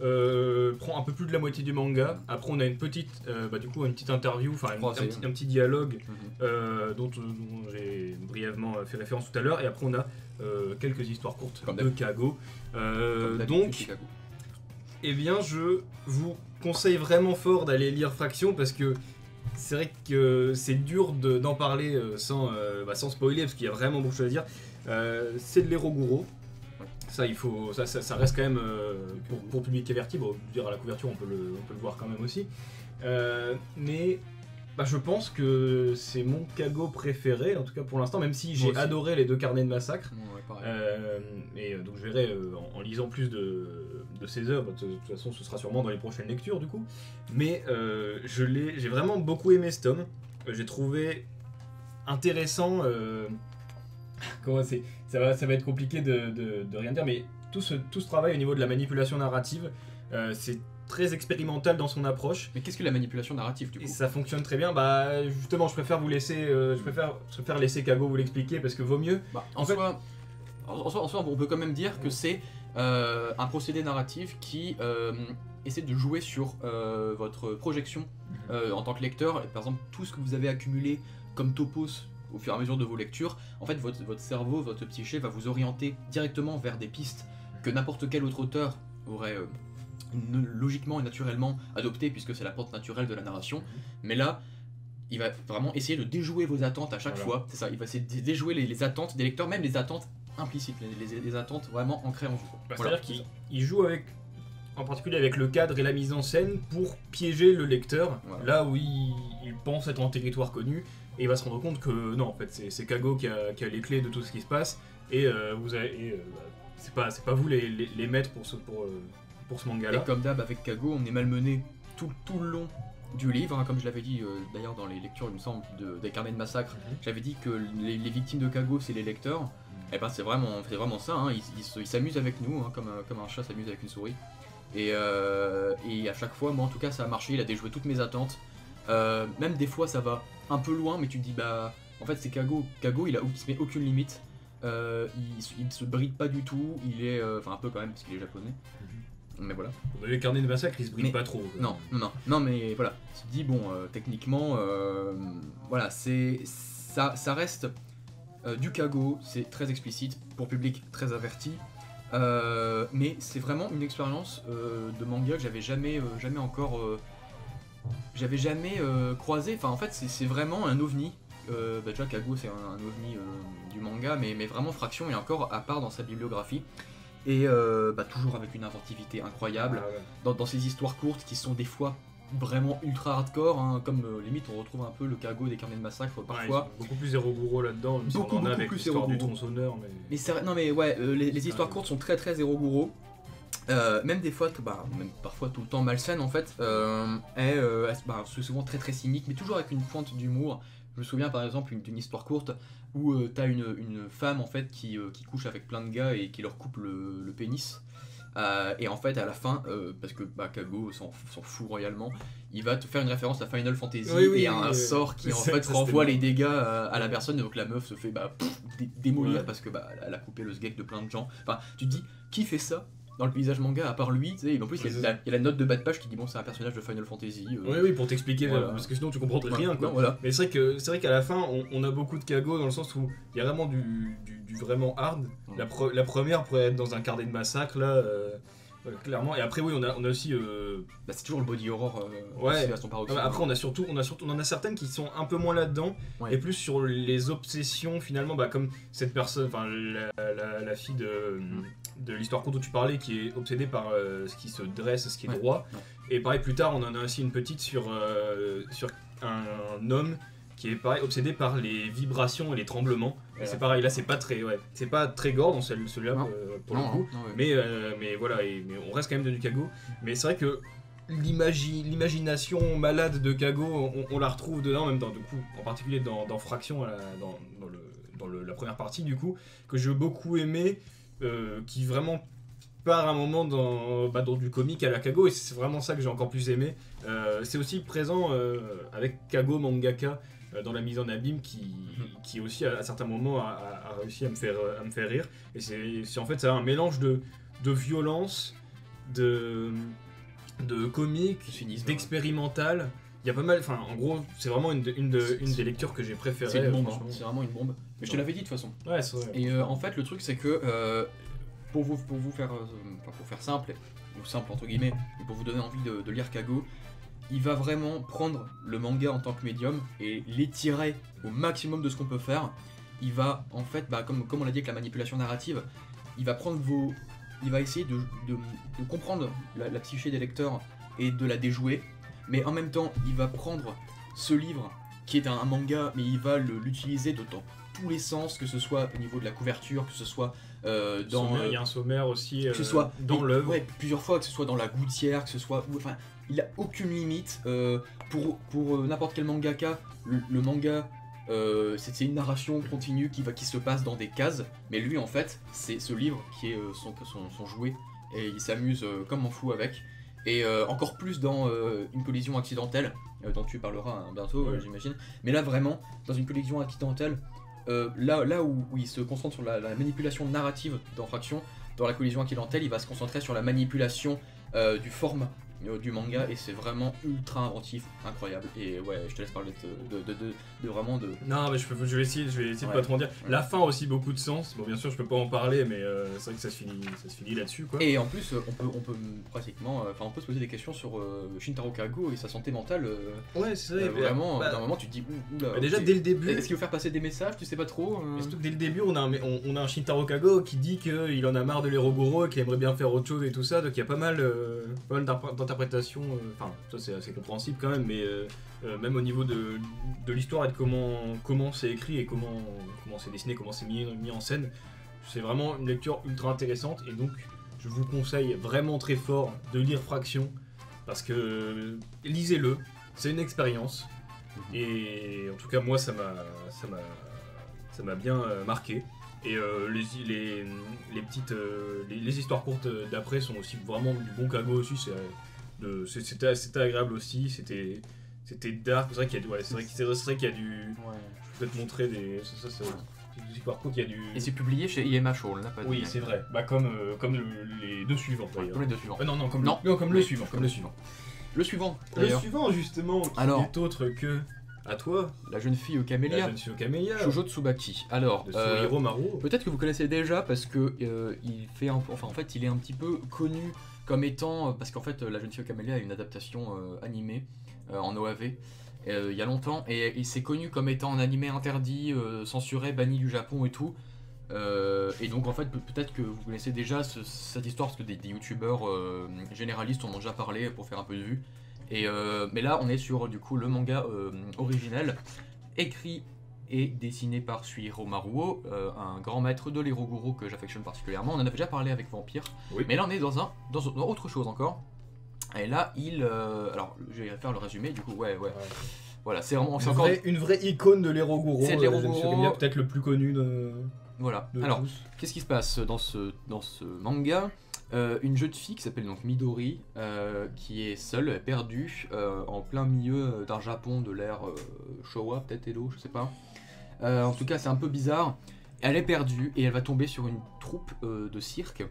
A: euh, prend un peu plus de la moitié du manga. Après, on a une petite, euh, bah, du coup, une petite interview, enfin, une- un,
B: Croisé.
A: petit, un petit dialogue
B: Mhm.
A: euh, dont, dont j'ai brièvement fait référence tout à l'heure. Et après, on a euh, quelques histoires courtes
B: Comme
A: de Kago. Euh,
B: Comme d'habitude,
A: donc,
B: Chicago.
A: eh bien, je vous conseille vraiment fort d'aller lire Fraction, parce que c'est vrai que c'est dur de- d'en parler euh, sans, euh, bah, sans spoiler, parce qu'il y a vraiment beaucoup de choses à dire. Euh, c'est de l'Eroguro.
B: Ouais.
A: Ça, il faut, ça, ça, ça reste quand même euh, pour, pour public averti. Bon, je veux dire, à la couverture, on peut le, on peut le voir quand même aussi. Euh, mais bah, je pense que c'est mon Kago préféré, en tout cas pour l'instant, même si j'ai
B: aussi.
A: adoré les deux carnets de massacre.
B: Ouais, pareil.
A: Euh, et euh, donc je verrai euh, en, en lisant plus de, de ses œuvres. De, de toute façon, ce sera sûrement dans les prochaines lectures du coup. Mais euh, je l'ai, j'ai vraiment beaucoup aimé ce tome. Euh, J'ai trouvé intéressant. euh, comment c'est, ça va, ça va être compliqué de, de- de rien dire, mais tout ce, tout ce travail au niveau de la manipulation narrative, euh, c'est très expérimental dans son approche.
B: Mais qu'est-ce que la manipulation narrative, du
A: Et
B: coup?
A: ça fonctionne très bien. Bah justement, je préfère vous laisser, euh, je préfère, je préfère laisser Kago vous l'expliquer, parce que vaut mieux.
B: Bah, en,
A: En fait-
B: soi, en, en soi, en soi, on peut quand même dire que c'est euh, un procédé narratif qui euh, essaie de jouer sur euh, votre projection euh, en tant que lecteur. Par exemple, tout ce que vous avez accumulé comme topos au fur et à mesure de vos lectures, en fait, votre, votre cerveau, votre psyché va vous orienter directement vers des pistes que n'importe quel autre auteur aurait euh, ne- logiquement et naturellement adopté, puisque c'est la pente naturelle de la narration. Mais là, il va vraiment essayer de déjouer vos attentes à chaque
A: Voilà.
B: fois. C'est ça, il va essayer de déjouer les, les attentes des lecteurs, même les attentes implicites, les, les- les attentes vraiment ancrées en vous.
A: Bah,
B: Voilà.
A: C'est-à-dire qu'il il joue avec, en particulier avec le cadre et la mise en scène, pour piéger le lecteur,
B: Voilà.
A: là où il, il pense être en territoire connu, et il va se rendre compte que non, en fait, c'est c'est Kago qui a, qui a les clés de tout ce qui se passe, et euh, vous avez, et, euh, bah, c'est pas, c'est pas vous les, les, les maîtres pour ce, pour, euh, pour ce
B: Et
A: manga-là.
B: comme d'hab avec Kago, on est malmené tout, tout le long du livre, hein, comme je l'avais dit euh, d'ailleurs dans les lectures, il me semble, de, des carnets de massacre.
A: Mhm.
B: J'avais dit que les, les victimes de Kago, c'est les lecteurs. Et ben c'est vraiment, c'est vraiment ça, hein. Ils ils se- ils s'amusent avec nous, hein, comme, un, comme un chat s'amuse avec une souris. Et, euh, et à chaque fois, moi en tout cas, ça a marché, il a déjoué toutes mes attentes. Euh, même des fois ça va un peu loin, mais tu te dis bah en fait c'est Kago. Kago il, a, il se met aucune limite, euh, il, il se bride pas du tout, il est euh, enfin un peu quand même parce qu'il est japonais. Mm-hmm. Mais voilà.
A: Les carnets de massacre ils se brident
B: mais,
A: pas trop. Quoi.
B: Non, non, non, non, mais voilà. Tu te dis bon euh, techniquement euh, voilà c'est ça, ça reste euh, du Kago, c'est très explicite pour public très averti. Euh, mais c'est vraiment une expérience euh, de manga que j'avais jamais, euh, jamais encore, euh, j'avais jamais euh, croisé. Enfin, en fait, c'est vraiment un ovni. Euh, bah, déjà, Kago, c'est un, un ovni euh, du manga, mais, mais vraiment Fraction est encore à part dans sa bibliographie. Et euh, bah, toujours avec une inventivité incroyable. Ah ouais. dans, dans ces histoires courtes qui sont des fois vraiment ultra hardcore, hein, comme euh, limite on retrouve un peu le Kago des carnets de massacre parfois.
A: Ouais, beaucoup plus Zeroguro là-dedans, même
B: beaucoup,
A: si on en a
B: beaucoup
A: avec
B: plus
A: l'histoire du tronçonneur. Mais,
B: mais c'est non mais ouais, euh, les, les histoires courtes sont très très Zeroguro. Euh, même des fois, bah, même parfois tout le temps malsaine en fait, euh, est, euh, bah, c'est souvent très très cynique, mais toujours avec une pointe d'humour. Je me souviens par exemple d'une histoire courte où euh, t'as une, une femme en fait qui, euh, qui couche avec plein de gars et qui leur coupe le, le pénis. Euh, et en fait, à la fin, euh, parce que bah, Kago s'en fout royalement, il va te faire une référence à Final Fantasy oui, oui, et à un oui, sort qui en fait renvoie les dégâts à, à la personne. Donc la meuf se fait bah, pff, dé démolir ouais. parce que bah, elle a coupé le sgeg de plein de gens. Enfin, tu te dis, qui fait ça dans le paysage manga à part lui, tu sais, en plus il y, y a la note de bas de page qui dit bon c'est un personnage de Final Fantasy. Euh,
A: oui oui pour t'expliquer voilà. Parce que sinon tu comprendrais rien quoi.
B: Non, voilà.
A: Mais c'est vrai que c'est vrai qu'à la fin on, on a beaucoup de Kago dans le sens où il y a vraiment du, du, du vraiment hard. Ouais. La, pre la première pourrait être dans un carnet de massacre là. Euh... Ouais, clairement, et après oui on a, on a aussi euh...
B: bah, c'est toujours le body horror euh,
A: ouais.
B: à son paroxysme.
A: Après on a surtout on a surtout on en a certaines qui sont un peu moins là-dedans ouais. et plus sur les obsessions finalement bah, comme cette personne enfin la, la, la fille de, de l'histoire courte où tu parlais qui est obsédée par euh, ce qui se dresse, ce qui est ouais. droit ouais. et pareil plus tard on en a aussi une petite sur, euh, sur un, un homme qui est pareil obsédé par les vibrations et les tremblements. Ouais. C'est pareil, là c'est pas très, ouais, c'est pas très gore dans celui-là celui euh, pour non, le coup, non, non, ouais. mais euh, mais voilà, et, mais on reste quand même dans du Kago. Mais c'est vrai que l'imagination malade de Kago, on, on la retrouve dedans, même dans du coup, en particulier dans, dans Fraction, dans, dans, le, dans le, la première partie du coup, que j'ai beaucoup aimé, euh, qui vraiment part un moment dans, bah, dans du comique à la Kago, et c'est vraiment ça que j'ai encore plus aimé. Euh, c'est aussi présent euh, avec Kago mangaka. Dans la mise en abîme qui, qui aussi à, à certains moments a, a réussi à me faire, à me faire rire et c'est en fait ça un mélange de, de violence, de, de comique, d'expérimental. Il y a pas mal, enfin en gros c'est vraiment une, une, de, une des lectures que j'ai préférées.
B: C'est une bombe, hein. C'est vraiment une bombe. Mais je te l'avais dit de toute façon.
A: Ouais, c'est vrai.
B: Et euh, en fait le truc c'est que euh, pour, vous, pour vous faire, euh, pour faire simple, ou simple entre guillemets, et pour vous donner envie de, de lire Kago, il va vraiment prendre le manga en tant que médium et l'étirer au maximum de ce qu'on peut faire. Il va, en fait, bah, comme, comme on l'a dit avec la manipulation narrative, il va prendre vos... Il va essayer de, de, de comprendre la, la psyché des lecteurs et de la déjouer, mais en même temps, il va prendre ce livre, qui est un, un manga, mais il va l'utiliser dans tous les sens, que ce soit au niveau de la couverture, que ce soit euh, dans...
A: Sommaire, il y a un sommaire aussi, euh,
B: que ce soit
A: dans l'œuvre.
B: Ouais, plusieurs fois, que ce soit dans la gouttière, que ce soit... Enfin, il a aucune limite, euh, pour, pour euh, n'importe quel mangaka, le, le manga, euh, c'est une narration continue qui, va, qui se passe dans des cases, mais lui en fait, c'est ce livre qui est euh, son, son, son jouet, et il s'amuse euh, comme un fou avec, et euh, encore plus dans euh, une collision accidentelle, euh, dont tu parleras hein, bientôt ouais. euh, j'imagine, mais là vraiment, dans une collision accidentelle, euh, là, là où, où il se concentre sur la, la manipulation narrative dans Fraction, dans la collision accidentelle, il va se concentrer sur la manipulation euh, du format du manga et c'est vraiment ultra inventif, incroyable. Et ouais, je te laisse parler de, de, de, de, de vraiment de...
A: Non mais je, peux, je vais essayer, je vais essayer ouais. de pas trop en dire. Ouais. La fin a aussi beaucoup de sens, bon bien sûr je peux pas en parler mais euh, c'est vrai que ça se finit, ça se finit là-dessus quoi.
B: Et en plus on peut, on peut pratiquement, enfin on peut se poser des questions sur euh, Shintaro Kago et sa santé mentale. Euh,
A: ouais c'est vrai.
B: Euh, vraiment, bah, d'un moment tu te dis oula.
A: Bah, déjà dès le début...
B: Est-ce qu'il veut faire passer des messages, tu sais pas trop euh...
A: Surtout que dès le début on a un, on, on a un Shintaro Kago qui dit qu'il en a marre de l'Eroguro et qu'il aimerait bien faire autre chose et tout ça, donc il y a pas mal, euh, pas mal d'interprétations. Euh, Enfin, ça c'est assez compréhensible quand même, mais euh, euh, même au niveau de, de l'histoire et de comment comment c'est écrit et comment comment c'est dessiné, comment c'est mis, mis en scène, c'est vraiment une lecture ultra intéressante et donc je vous conseille vraiment très fort de lire Fraction parce que lisez-le, c'est une expérience et en tout cas moi ça m'a ça m'a ça m'a bien euh, marqué. Et euh, les, les, les petites euh, les, les histoires courtes d'après sont aussi vraiment du bon Kago aussi. C'était agréable aussi, c'était c'était dark, c'est vrai qu'il y a du... Ouais, c'est vrai, qu'il- c'est vrai qu'il y a du...
B: Ouais.
A: Je peux peut-être montrer des... Ça, ça, ça... c'est du parcours qu'il y a du...
B: Et c'est publié chez I M H O, on l'a pas dit.
A: Oui, c'est vrai. Bah comme, euh, comme le- les deux suivants, d'ailleurs.
B: Comme les deux suivants.
A: Euh, non, non, comme,
B: Non.
A: Le, non, comme le
B: Mais-
A: suivant.
B: Comme le suivant. Le suivant,
A: Le
B: d'ailleurs.
A: suivant, justement, qui
B: Alors.
A: n'est autre que... À toi,
B: La jeune fille au
A: la
B: camélia.
A: jeune fille au camélia.
B: Shoujo Tsubaki. Alors,
A: De
B: euh,
A: Suihiro Maruo.
B: peut-être que vous connaissez déjà parce que euh, il fait un, enfin en fait il est un petit peu connu comme étant parce qu'en fait la jeune fille au camélia a une adaptation euh, animée euh, en O A V euh, il y a longtemps et il s'est connu comme étant un animé interdit, euh, censuré, banni du Japon et tout. Euh, et donc en fait pe- peut-être que vous connaissez déjà ce- cette histoire parce que des, des youtubeurs euh, généralistes en ont déjà parlé pour faire un peu de vue. Et euh, mais là on est sur du coup le manga euh, originel écrit et dessiné par Suihiro Maruo, euh, un grand maître de l'Hiroguro que j'affectionne particulièrement. On en avait déjà parlé avec Vampire,
A: Oui.
B: mais là on est dans, un, dans, dans autre chose encore. Et là il... euh, alors je vais faire le résumé du coup, ouais ouais.
A: Ouais.
B: Voilà, c'est vraiment...
A: Une,
B: c'est encore...
A: vraie, une vraie icône de l'Hiroguro.
B: C'est de
A: euh, la jeune
B: l'Hiroguro.
A: fille au camélia, peut-être le plus connu de,
B: Voilà.
A: de
B: Alors,
A: tous.
B: qu'est-ce qui se passe dans ce, dans ce manga? Euh, une jeune fille qui s'appelle donc Midori, euh, qui est seule, perdue, euh, en plein milieu d'un Japon de l'ère euh, Showa, peut-être Edo, je sais pas. Euh, en tout cas, c'est un peu bizarre. Elle est perdue et elle va tomber sur une troupe euh, de cirque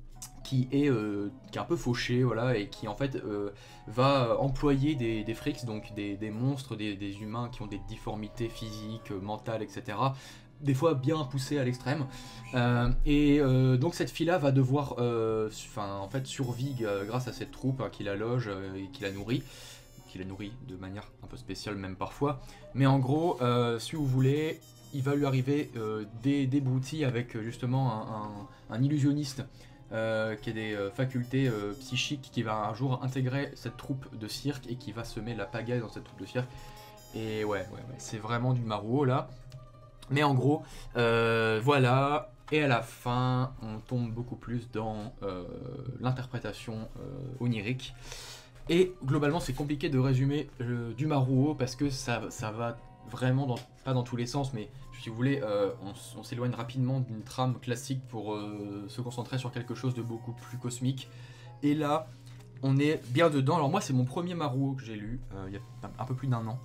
B: qui est, euh, qui est un peu fauchée, voilà, et qui en fait euh, va employer des, des freaks, donc des, des monstres, des, des humains qui ont des difformités physiques, euh, mentales, et cetera. Des fois bien poussées à l'extrême. Euh, et euh, donc cette fille-là va devoir, euh, enfin en fait, survivre euh, grâce à cette troupe hein, qui la loge euh, et qui la nourrit, qui la nourrit de manière un peu spéciale même parfois. Mais en gros, euh, si vous voulez, il va lui arriver euh, des, des broutilles avec euh, justement un, un- un illusionniste euh, qui a des euh, facultés euh, psychiques qui va un jour intégrer cette troupe de cirque et qui va semer la pagaille dans cette troupe de cirque. Et ouais, ouais, ouais, c'est vraiment du Maruo là. Mais en gros, euh, voilà. Et à la fin, on tombe beaucoup plus dans euh, l'interprétation euh, onirique. Et globalement, c'est compliqué de résumer euh, du Maruo parce que ça, ça va vraiment, dans, pas dans tous les sens, mais si vous voulez, euh, on, s- on s'éloigne rapidement d'une trame classique pour euh, se concentrer sur quelque chose de beaucoup plus cosmique. Et là, on est bien dedans. Alors moi, c'est mon premier Maruo que j'ai lu, euh, il y a un- un peu plus d'un an.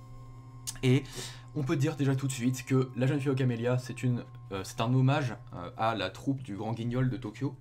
B: Et on peut dire déjà tout de suite que La jeune fille au camélia, c'est une, euh, c'est un hommage euh, à la troupe du Grand Guignol de Tokyo.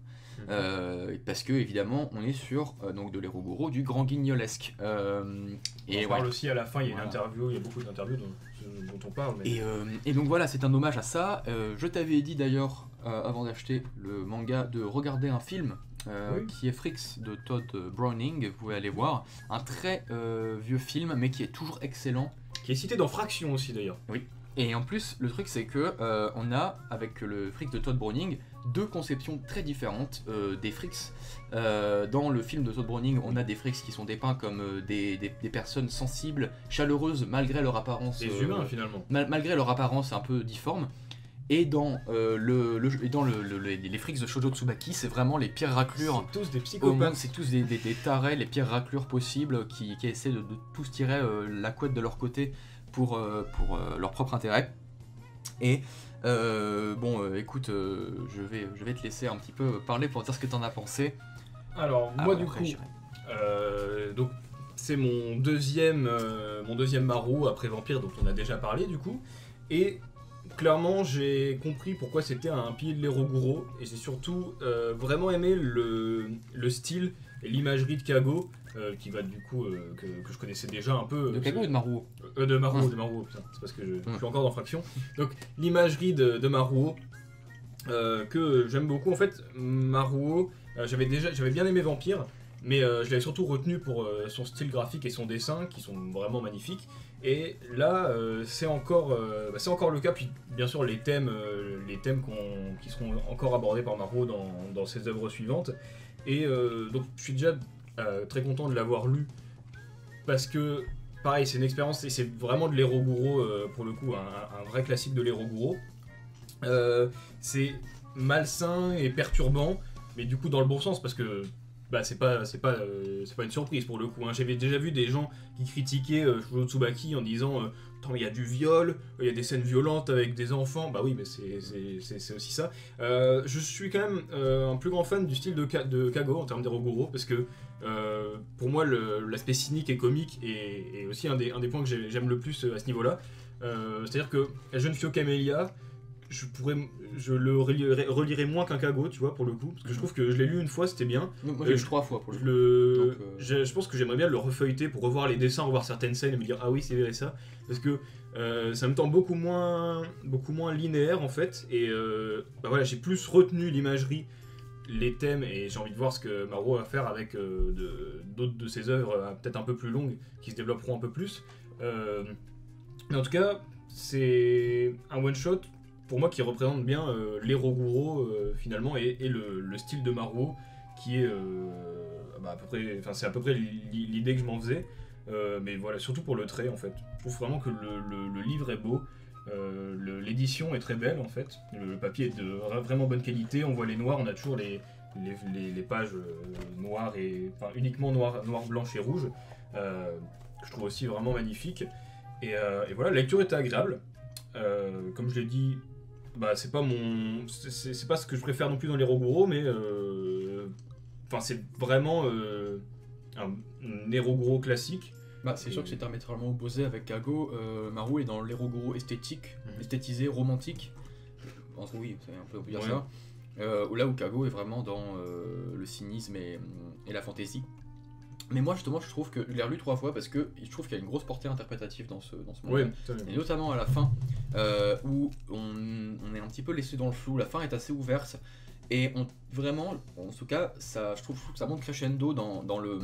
B: Euh, parce que évidemment on est sur euh, donc de l'Hiroguro du Grand Guignolesque. Euh,
A: Et
B: et
A: on parle
B: ouais.
A: aussi à la fin, il y a
B: Voilà.
A: une interview, il y a beaucoup d'interviews dont, dont on parle. Mais...
B: Et, euh, et donc voilà, c'est un hommage à ça. Euh, je t'avais dit d'ailleurs, euh, avant d'acheter le manga, de regarder un film euh,
A: Oui.
B: qui est Freaks de Todd Browning. Vous pouvez aller voir. Un très euh, vieux film, mais qui est toujours excellent.
A: Qui est cité dans Fraction aussi d'ailleurs.
B: Et en plus, le truc c'est que euh, on a, avec le Freaks de Todd Browning, deux conceptions très différentes euh, des Freaks. Euh, dans le film de Todd Browning, on a des Freaks qui sont dépeints comme euh, des, des- des personnes sensibles, chaleureuses, malgré leur apparence.
A: Des
B: euh,
A: humains finalement.
B: mal- malgré leur apparence un peu difforme. Et dans, euh, le, le- et dans le, le- les, les Freaks de Shoujo Tsubaki, c'est vraiment les pires raclures.
A: C'est tous des
B: Au monde,
A: psychopathes.
B: c'est tous des, des, des tarés, les pires raclures possibles, qui, qui essaient de, de tous tirer euh, la couette de leur côté pour, euh, pour euh, leur propre intérêt. Et euh, bon, euh, écoute, euh, je, vais, je vais te laisser un petit peu parler pour dire ce que t'en as pensé.
A: Alors
B: Ah,
A: moi
B: ouais,
A: du
B: après,
A: coup,
B: j'irai.
A: euh, donc c'est mon deuxième, euh, mon deuxième Maruo après Vampire dont on a déjà parlé du coup. Et clairement j'ai compris pourquoi c'était un pilier de l'Hiroguro et j'ai surtout euh, vraiment aimé le, le style et l'imagerie de Kago. Euh, qui va du coup euh, que, que je connaissais déjà un peu.
B: De
A: euh,
B: Kago ou de Maruo?
A: Euh, de Maruo,
B: Hum.
A: de Maruo, putain, c'est parce que je, je
B: Hum.
A: suis encore dans Fraction. Donc l'imagerie de, de Maruo, euh, que j'aime beaucoup. En fait, Maruo, euh, j'avais déjà, j'avais bien aimé Vampire, mais euh, je l'avais surtout retenu pour euh, son style graphique et son dessin, qui sont vraiment magnifiques. Et là, euh, c'est encore, euh, bah, c'est encore le cas. Puis bien sûr, les thèmes, euh, les thèmes qu'on- qui seront encore abordés par Maruo dans, dans ses œuvres suivantes. Et euh, donc, je suis déjà euh, très content de l'avoir lu parce que pareil, c'est une expérience et c'est vraiment de l'Hiroguro euh, pour le coup, un, un vrai classique de l'Hiroguro. Euh, c'est malsain et perturbant, mais du coup dans le bon sens parce que bah c'est pas c'est pas euh, c'est pas une surprise pour le coup. Hein. J'avais déjà vu des gens qui critiquaient euh, Shoujo Tsubaki en disant euh, attends, il y a du viol, il y a des scènes violentes avec des enfants. Bah oui, mais c'est c'est- c'est- c'est aussi ça. Euh, je suis quand même euh, un plus grand fan du style de, Ka- de Kago en termes d'Eroguro parce que euh, pour moi le- l'aspect cynique et comique est, est aussi un des, un des points que j'ai- j'aime le plus euh, à ce niveau-là. Euh, C'est-à-dire que la jeune fille au camélia, je pourrais, m- je le relirai, relirai moins qu'un Kago, tu vois, pour le coup, parce que je trouve que je l'ai lu une fois, c'était bien.
B: Moi, moi,
A: Euh,
B: j'ai lu
A: je-
B: trois fois pour le
A: Je,
B: coup.
A: le...
B: Donc, euh,
A: je, je pense que j'aimerais bien le refeuilleter pour revoir les dessins, revoir certaines scènes et me dire ah oui c'est vrai ça, parce que euh, ça me tend beaucoup moins, beaucoup moins linéaire en fait, et euh, bah voilà, j'ai plus retenu l'imagerie, les thèmes, et j'ai envie de voir ce que Maro va faire avec euh, de- d'autres de, ses œuvres euh, peut-être un peu plus longues, qui se développeront un peu plus. Euh, mais en tout cas, c'est un one-shot pour moi qui représente bien euh, l'Eroguro euh, finalement et, et le, le style de Maruo qui est euh, bah, à peu près, enfin c'est à peu près l'i- l'idée que je m'en faisais. Euh, mais voilà, surtout pour le trait en fait. Je trouve vraiment que le, le- le livre est beau. Euh, le- L'édition est très belle en fait. Le, le papier est de vra- vraiment bonne qualité. On voit les noirs, on a toujours les, les, les- les pages euh, noires et enfin uniquement noir, noir, blanche et rouge. Euh, que je trouve aussi vraiment magnifique. Et, euh, et voilà, la lecture était agréable. Euh, comme je l'ai dit, bah c'est pas mon, c'est- c'est c'est pas ce que je préfère non plus dans les Roguro, mais euh, enfin c'est vraiment euh, un, un Eroguro classique.
B: Bah, c'est sûr que c'est diamétralement opposé avec Kago. Euh, Maru est dans l'Eroguro esthétique,
A: Mhm.
B: esthétisé, romantique. En tout, oui, c'est un peu on peut dire
A: Ouais.
B: ça. Euh, là où Kago est vraiment dans euh, le cynisme et, et la fantaisie. Mais moi, justement, je trouve que je l'ai relu trois fois parce que je trouve qu'il y a une grosse portée interprétative dans ce, dans ce manga.
A: Ouais, ça,
B: Et notamment à la fin, euh, où on, on est un petit peu laissé dans le flou. La fin est assez ouverte. Et on, vraiment, en tout cas, ça, je, trouve, je trouve que ça monte crescendo dans, dans le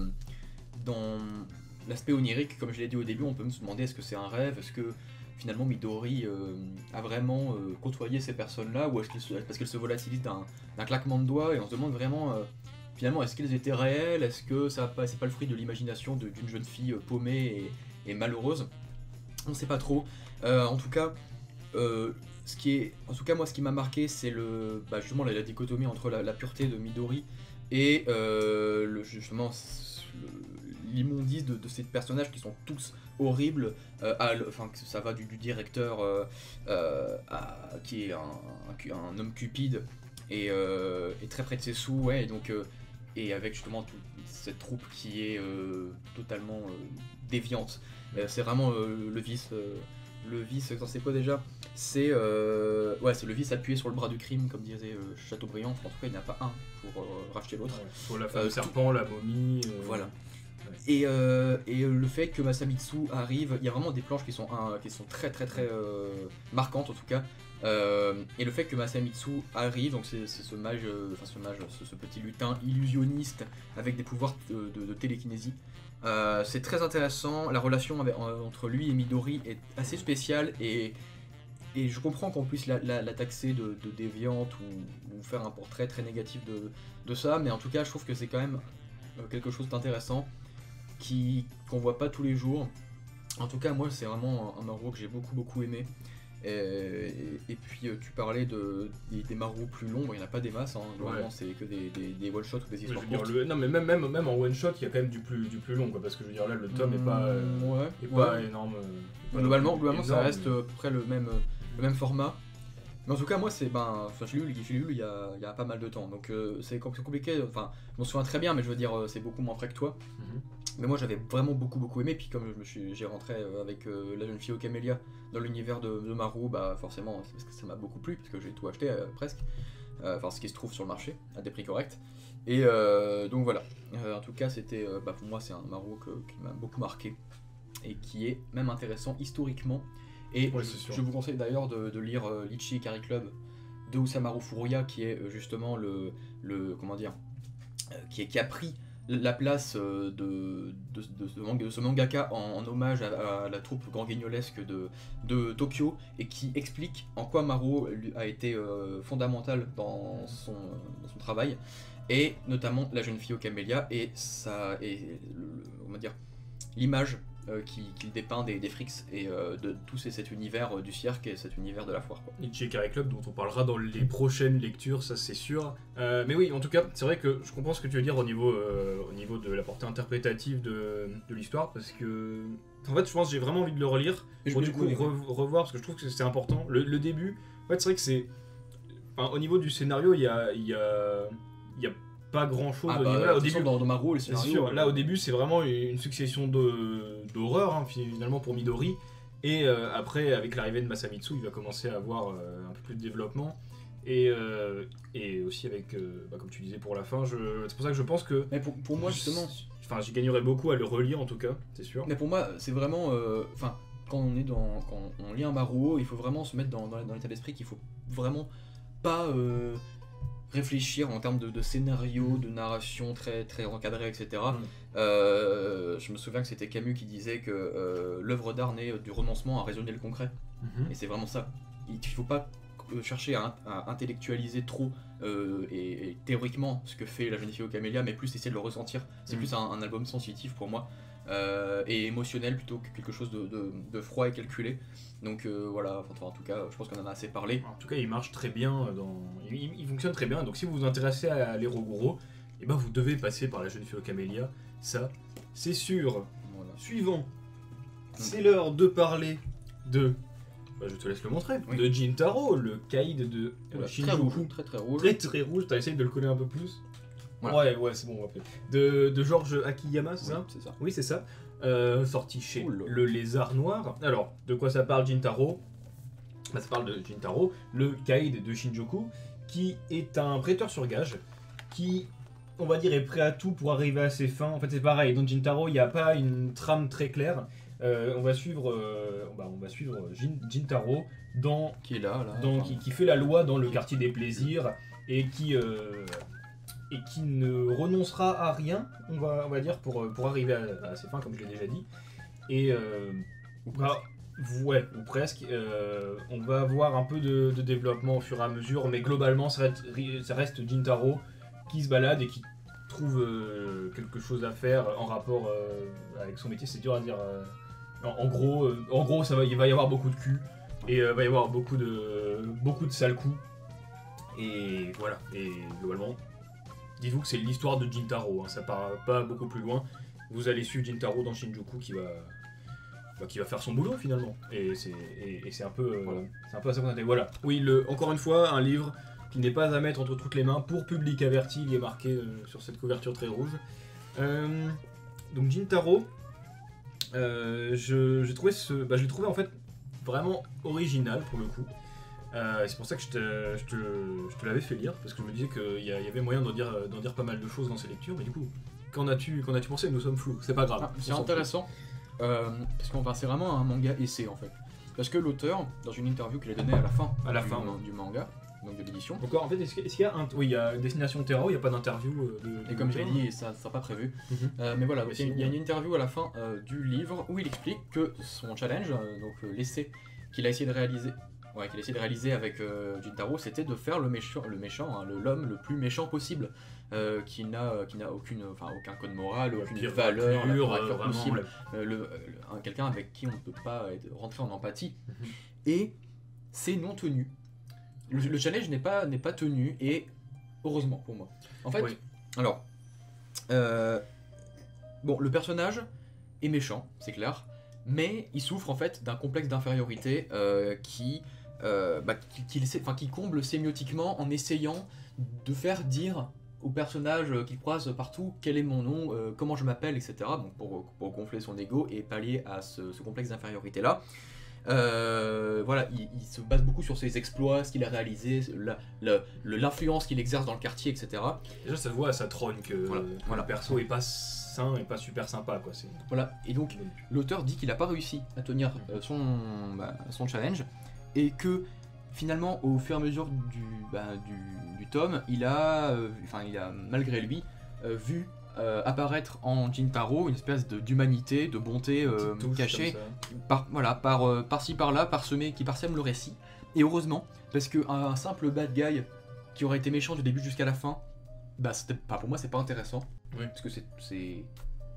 B: dans l'aspect onirique. Comme je l'ai dit au début, on peut me se demander est-ce que c'est un rêve, est-ce que finalement Midori euh, a vraiment euh, côtoyé ces personnes-là, ou est-ce qu'il se- parce qu'elles se volatilisent d'un d'un claquement de doigts, et on se demande vraiment euh, finalement est-ce qu'elles étaient réelles, est-ce que ça a pas- c'est pas le fruit de l'imagination de- d'une jeune fille euh, paumée et, et malheureuse. On sait pas trop. Euh, en tout cas, euh, ce qui est, en tout cas moi, ce qui m'a marqué, c'est le, bah, justement la, la dichotomie entre la, la pureté de Midori et euh, le, justement c- le- l'immondice de, de ces personnages qui sont tous horribles. Euh, à l- enfin, que ça va du, du directeur euh, euh, à- qui est un, un- un homme cupide et, euh, et très près de ses sous, ouais, et donc euh, et avec justement toute cette troupe qui est euh, totalement euh, déviante. Euh, c'est vraiment euh, le vice. euh, le vice, attends, c'est quoi déjà? C'est euh, ouais, c'est le vice appuyé sur le bras du crime, comme disait euh, Chateaubriand. Enfin, en tout cas, il n'y en a pas un pour euh, racheter l'autre.
A: Ouais, sur la femme
B: Euh,
A: serpent, la momie. euh,
B: Voilà.
A: ouais.
B: Et, euh, et le fait que Masamitsu arrive, il y a vraiment des planches qui sont, un- qui sont très très très euh, marquantes en tout cas. Euh, et le fait que Masamitsu arrive, donc c'est c'est ce mage, euh, enfin ce mage, ce, ce petit lutin illusionniste avec des pouvoirs de, de- de télékinésie. Euh, c'est très intéressant. La relation avec- en- entre lui et Midori est assez spéciale et, et je comprends qu'on puisse la, la- la taxer de, de déviante ou, ou faire un portrait très négatif de, de ça, mais en tout cas je trouve que c'est quand même euh, quelque chose d'intéressant qui qu'on voit pas tous les jours. En tout cas, moi, c'est vraiment un, un Maru que j'ai beaucoup beaucoup aimé. Et, et- et puis, euh, tu parlais de, des, des Maru plus longs, bon, il n'y en a pas des masses, hein. Globalement,
A: Ouais.
B: c'est que des, des, des one-shots ou des
A: Ouais, je
B: histoires
A: veux dire,
B: courtes.
A: le- non mais même, même, même en one shot il y a quand même du plus, du plus long quoi, parce que je veux dire là le tome est pas, euh,
B: Mm, ouais,
A: est
B: ouais.
A: pas énorme. euh, est pas
B: Globalement,
A: non plus
B: globalement ça
A: énorme,
B: reste
A: mais-
B: euh, à peu près le même, euh, le même format. Mais en tout cas, moi, c'est ben, enfin, je l'ai lu, je l'ai lu il y a, il y a pas mal de temps, donc euh, c'est com- c'est compliqué. Enfin, je m'en souviens très bien, mais je veux dire, euh, c'est beaucoup moins frais que toi.
A: Mhm.
B: Mais moi, j'avais vraiment beaucoup beaucoup aimé. Puis comme je me suis, j'ai rentré euh, avec euh, la jeune fille au camélia dans l'univers de, de Maru, bah forcément, c'est parce que ça m'a beaucoup plu, parce que j'ai tout acheté euh, presque. Euh, Enfin, ce qui se trouve sur le marché à des prix corrects. Et euh, donc voilà. Euh, en tout cas, c'était, euh, bah, pour moi, c'est un Maru que- qui m'a beaucoup marqué et qui est même intéressant historiquement. Et
A: Ouais,
B: je,
A: c'est sûr.
B: je vous conseille d'ailleurs de, de lire euh, Lichi Ikari Club de Usamaru Furuya, qui est euh, justement le, le comment dire, euh, qui, est, qui a pris la place euh, de, de, de ce manga- de ce mangaka en, en hommage à, à la troupe grand guignolesque de, de Tokyo, et qui explique en quoi Maru lui, a été euh, fondamental dans son, dans son travail, et notamment la jeune fille au camélia et ça et le- le- on va dire l'image euh, qui- qu'il dépeint des, des frics et euh, de tout ces- cet univers euh, du cirque et cet univers de la foire, quoi.
A: Nietzsche Carré Club, dont on parlera dans les prochaines lectures, ça c'est sûr. Euh, mais oui, en tout cas, c'est vrai que je comprends ce que tu veux dire au niveau, euh, au niveau de la portée interprétative de, de l'histoire, parce que... En fait, je pense que j'ai vraiment envie de le relire,
B: Et
A: pour
B: je-
A: du coup
B: oui, oui.
A: re- revoir, parce que je trouve que c'est important. Le, le début, en fait, c'est vrai que c'est... Enfin, au niveau du scénario, il y a, il y a, il y a pas grand-chose
B: Ah
A: au
B: bah,
A: niveau là. Au
B: de toute façon,
A: début,
B: dans, dans Maro, le
A: c'est
B: scénario,
A: sûr,
B: euh,
A: là au début c'est vraiment une succession de- d'horreurs hein, finalement pour Midori. Et euh, après avec l'arrivée de Masamitsu il va commencer à avoir euh, un peu plus de développement. Et, euh, et aussi avec, euh, bah, comme tu disais pour la fin, je... c'est pour ça que je pense que...
B: Mais pour, pour moi, justement,
A: Enfin j'y gagnerais beaucoup à le relire en tout cas, c'est sûr.
B: mais pour moi, c'est vraiment, euh, enfin, quand on est dans, quand on lit un Maruo, il faut vraiment se mettre dans, dans, dans l'état d'esprit qu'il faut vraiment pas euh, réfléchir en termes de, de scénario, de narration très très encadré, et cetera.
A: Mm.
B: Euh, je me souviens que c'était Camus qui disait que euh, l'œuvre d'art naît du renoncement à raisonner le concret.
A: Mhm.
B: Et c'est vraiment ça. Il ne faut pas euh, chercher à, à intellectualiser trop euh, et, et théoriquement ce que fait La Jeune fille aux camélias, mais plus essayer de le ressentir. C'est
A: Mhm.
B: plus un, un album sensitif pour moi. Euh, et émotionnel plutôt que quelque chose de, de- de froid et calculé. Donc euh, voilà, enfin, en tout cas, je pense qu'on en a assez parlé.
A: En tout cas il marche très bien, dans... il, il fonctionne très bien. Donc si vous vous intéressez à l'Eroguro, et ben vous devez passer par La Jeune Fille aux Camélias, ça c'est sûr.
B: Voilà.
A: Suivant, c'est l'heure de parler de... Bah, je te laisse le montrer.
B: Oui.
A: De Jintaro, le caïd de euh,
B: Voilà, très
A: Shinjuku.
B: rouge, très très rouge.
A: Très très rouge, t'as essayé de le coller un peu plus.
B: Voilà.
A: Ouais, ouais, c'est bon, on va faire. De, de Georges Akiyama, c'est
B: Oui,
A: ça?
B: c'est ça.
A: Oui, c'est ça. Euh, sorti chez
B: Oula.
A: Le Lézard Noir. Alors, de quoi ça parle Jintaro? Bah, ça parle de Jintaro, le caïd de Shinjuku, qui est un prêteur sur gage, qui, on va dire, est prêt à tout pour arriver à ses fins. En fait, c'est pareil, dans Jintaro, il n'y a pas une trame très claire. Euh, on va suivre, euh, bah, on va suivre Jin- Jintaro dans,
B: Qui est là, là.
A: dans-
B: enfin,
A: qui, qui fait la loi dans le quartier des plaisirs et qui, euh, et qui ne renoncera à rien, on va, on va dire, pour, pour arriver à, à ses fins, comme je l'ai déjà dit. Et euh, bah, ouais, ou presque. euh, on va avoir un peu de, de développement au fur et à mesure, mais globalement, ça reste, ça reste Jintaro qui se balade et qui trouve euh, quelque chose à faire en rapport euh, avec son métier. C'est dur à dire. euh, en, en gros, euh, en gros, ça va, il va y avoir beaucoup de cul et euh, va y avoir beaucoup de, beaucoup de sales coups. Et voilà. Et globalement, dites-vous que c'est l'histoire de Jintaro. Hein, ça part pas beaucoup plus loin. Vous allez suivre Jintaro dans Shinjuku qui va, bah, qui va faire son boulot finalement. Et c'est, et, et c'est un peu, euh,
B: Voilà.
A: c'est un peu à ça qu'on a été. Voilà. Oui, le, encore une fois, un livre qui n'est pas à mettre entre toutes les mains pour public averti. Il est marqué euh, sur cette couverture très rouge. Euh, donc Jintaro, euh, je, j'ai trouvé ce, bah, je l'ai trouvé en fait vraiment original pour le coup. Euh, et c'est pour ça que je te, je te, je te l'avais fait lire parce que je me disais qu'il y, a- il y avait moyen d'en dire, d'en dire pas mal de choses dans ces lectures. Mais du coup, qu'en as-tu, qu'en as-tu pensé? Nous sommes flous. C'est pas grave.
B: Ah, c'est
A: On s'en fout.
B: intéressant euh, parce qu'on c'est vraiment un manga essai en fait. Parce que l'auteur, dans une interview qu'il a donnée à la fin,
A: À la
B: du,
A: fin,
B: man-
A: ouais.
B: du manga, donc de l'édition,
A: Encore, en fait, est-ce, que- est-ce qu'il y a un, oui, il y a Destination Terra, il n'y a pas d'interview euh, de.
B: et
A: de
B: comme j'ai
A: l'auteur.
B: dit, ça ne sera pas prévu.
A: Mhm.
B: Euh, mais voilà,
A: Mais
B: donc il y a-
A: sinon,
B: il y a une
A: ouais.
B: interview à la fin euh, du livre où il explique que son challenge, euh, donc euh, l'essai qu'il a essayé de réaliser, ouais, qu'il a essayé de réaliser avec euh, Jintaro, c'était de faire le méchant, le méchant, hein, le- l'homme le plus méchant possible, euh, qui n'a, euh, qui n'a aucune, enfin aucun code moral,
A: La
B: aucune
A: pire
B: valeur, la
A: raclure,
B: pire
A: euh,
B: raclure
A: vraiment,
B: possible,
A: la-
B: euh, le, le- un- quelqu'un avec qui on ne peut pas être- rentrer en empathie.
A: Mhm.
B: Et c'est non tenu. Le, le challenge n'est pas, n'est pas tenu, et heureusement pour moi. En fait,
A: Oui.
B: alors, euh, bon, le personnage est méchant, c'est clair, mais il souffre en fait d'un complexe d'infériorité euh, qui, euh, bah, qui, qui essaie- enfin, qui comble sémiotiquement en essayant de faire dire au personnage qu'il croise partout quel est mon nom, euh, comment je m'appelle, et cetera. Donc pour, pour gonfler son ego et pallier à ce, ce complexe d'infériorité là. Euh, voilà, il, il se base beaucoup sur ses exploits, ce qu'il a réalisé, la- la- le- l'influence qu'il exerce dans le quartier, et cetera.
A: Déjà, ça se voit à sa tronne que
B: Voilà,
A: que
B: voilà.
A: le perso est pas sain et pas super sympa, quoi. C'est...
B: Voilà, et donc l'auteur dit qu'il n'a pas réussi à tenir euh, son, bah, son challenge et que finalement au fur et à mesure du, bah, du, du tome, il a, euh, enfin il a malgré lui euh, vu euh, apparaître en Jintaro une espèce de- d'humanité, de bonté euh,
A: Petite touche
B: cachée,
A: comme ça.
B: par, voilà, par, euh, par-ci par-là, parsemé, qui parsème le récit. Et heureusement, parce qu'un un simple bad guy qui aurait été méchant du début jusqu'à la fin, bah c'était pas, pour moi c'est pas intéressant.
A: Oui.
B: Parce que c'est, c'est,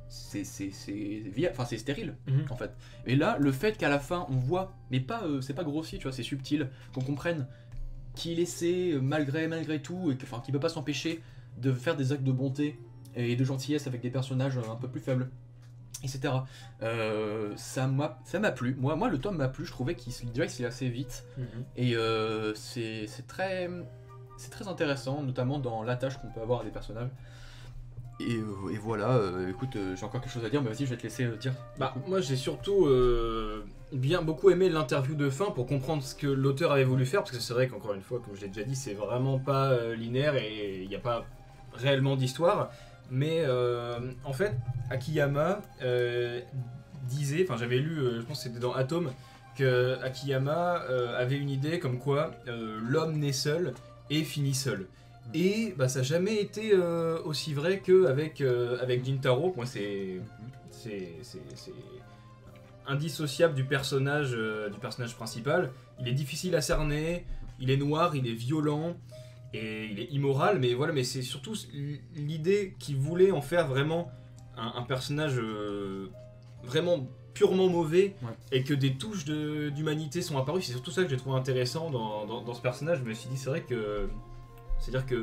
B: c'est c'est c'est via- enfin c'est stérile
A: Mhm.
B: en fait. Et là, le fait qu'à la fin on voit, mais pas euh, c'est pas grossier, tu vois, c'est subtil, qu'on comprenne qu'il essaie euh, malgré malgré tout et que enfin qu'il peut pas s'empêcher de faire des actes de bonté et de gentillesse avec des personnages euh, un peu plus faibles, et cetera. Euh, ça m'a ça m'a plu. Moi moi le tome m'a plu. Je trouvais qu'il se déjà qu'il se lit assez vite
A: Mhm.
B: et euh, c'est c'est très c'est très intéressant, notamment dans l'attache qu'on peut avoir à des personnages. Et, euh, et voilà, euh, écoute, euh, j'ai encore quelque chose à dire, mais vas-y, je vais te laisser euh, dire.
A: Bah, moi j'ai surtout euh, bien beaucoup aimé l'interview de fin pour comprendre ce que l'auteur avait voulu faire, parce que c'est vrai qu'encore une fois, comme je l'ai déjà dit, c'est vraiment pas euh, linéaire et il n'y a pas réellement d'histoire. Mais euh, en fait, Akiyama euh, disait, enfin j'avais lu, euh, je pense que c'était dans Atom, que Akiyama euh, avait une idée comme quoi euh, l'homme naît seul et finit seul. Et bah, ça n'a jamais été euh, aussi vrai qu'avec euh, avec Jintaro. Moi, c'est c'est c'est- c'est indissociable du personnage, euh, du personnage principal. Il est difficile à cerner, il est noir, il est violent et il est immoral. Mais voilà, mais c'est surtout l'idée qu'il voulait en faire vraiment un, un personnage euh, vraiment purement mauvais,
B: Ouais.
A: et que des touches de- d'humanité sont apparues. C'est surtout ça que j'ai trouvé intéressant dans, dans- dans ce personnage. Je me suis dit, c'est vrai que c'est-à-dire que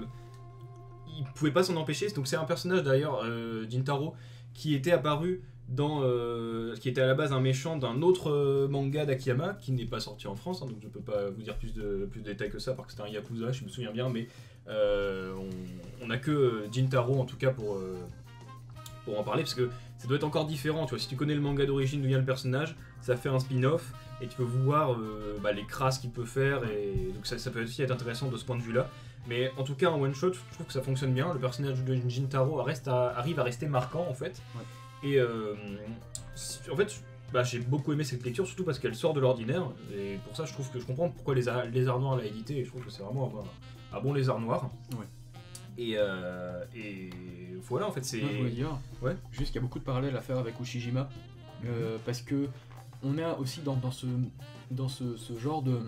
A: il pouvait pas s'en empêcher. Donc c'est un personnage d'ailleurs, euh, Jintaro, qui était apparu dans, euh, qui était à la base un méchant d'un autre euh, manga d'Akiyama qui n'est pas sorti en France, hein, donc je peux pas vous dire plus de plus de détails que ça, parce que c'était un yakuza, je me souviens bien, mais euh, on, on a que euh, Jintaro en tout cas pour euh, pour en parler, parce que ça doit être encore différent. Tu vois, si tu connais le manga d'origine d'où vient le personnage, ça fait un spin-off et tu peux voir euh, bah, les crasses qu'il peut faire, et donc ça, ça peut aussi être intéressant de ce point de vue-là. Mais en tout cas, en one shot, je trouve que ça fonctionne bien. Le personnage de Jintaro reste à- arrive à rester marquant en fait.
B: Ouais.
A: Et euh, en fait, bah, j'ai beaucoup aimé cette lecture, surtout parce qu'elle sort de l'ordinaire. Et pour ça, je trouve que je comprends pourquoi les Ar- Lézard Noir l'a édité. Et je trouve que c'est vraiment un, un bon Lézard Noir.
B: Ouais.
A: Et, euh, et voilà, en fait, c'est.
B: Moi, je voulais dire,
A: Ouais.
B: juste qu'il y a beaucoup de parallèles à faire avec Ushijima, euh, parce que on est aussi dans, dans ce, dans ce, ce genre de,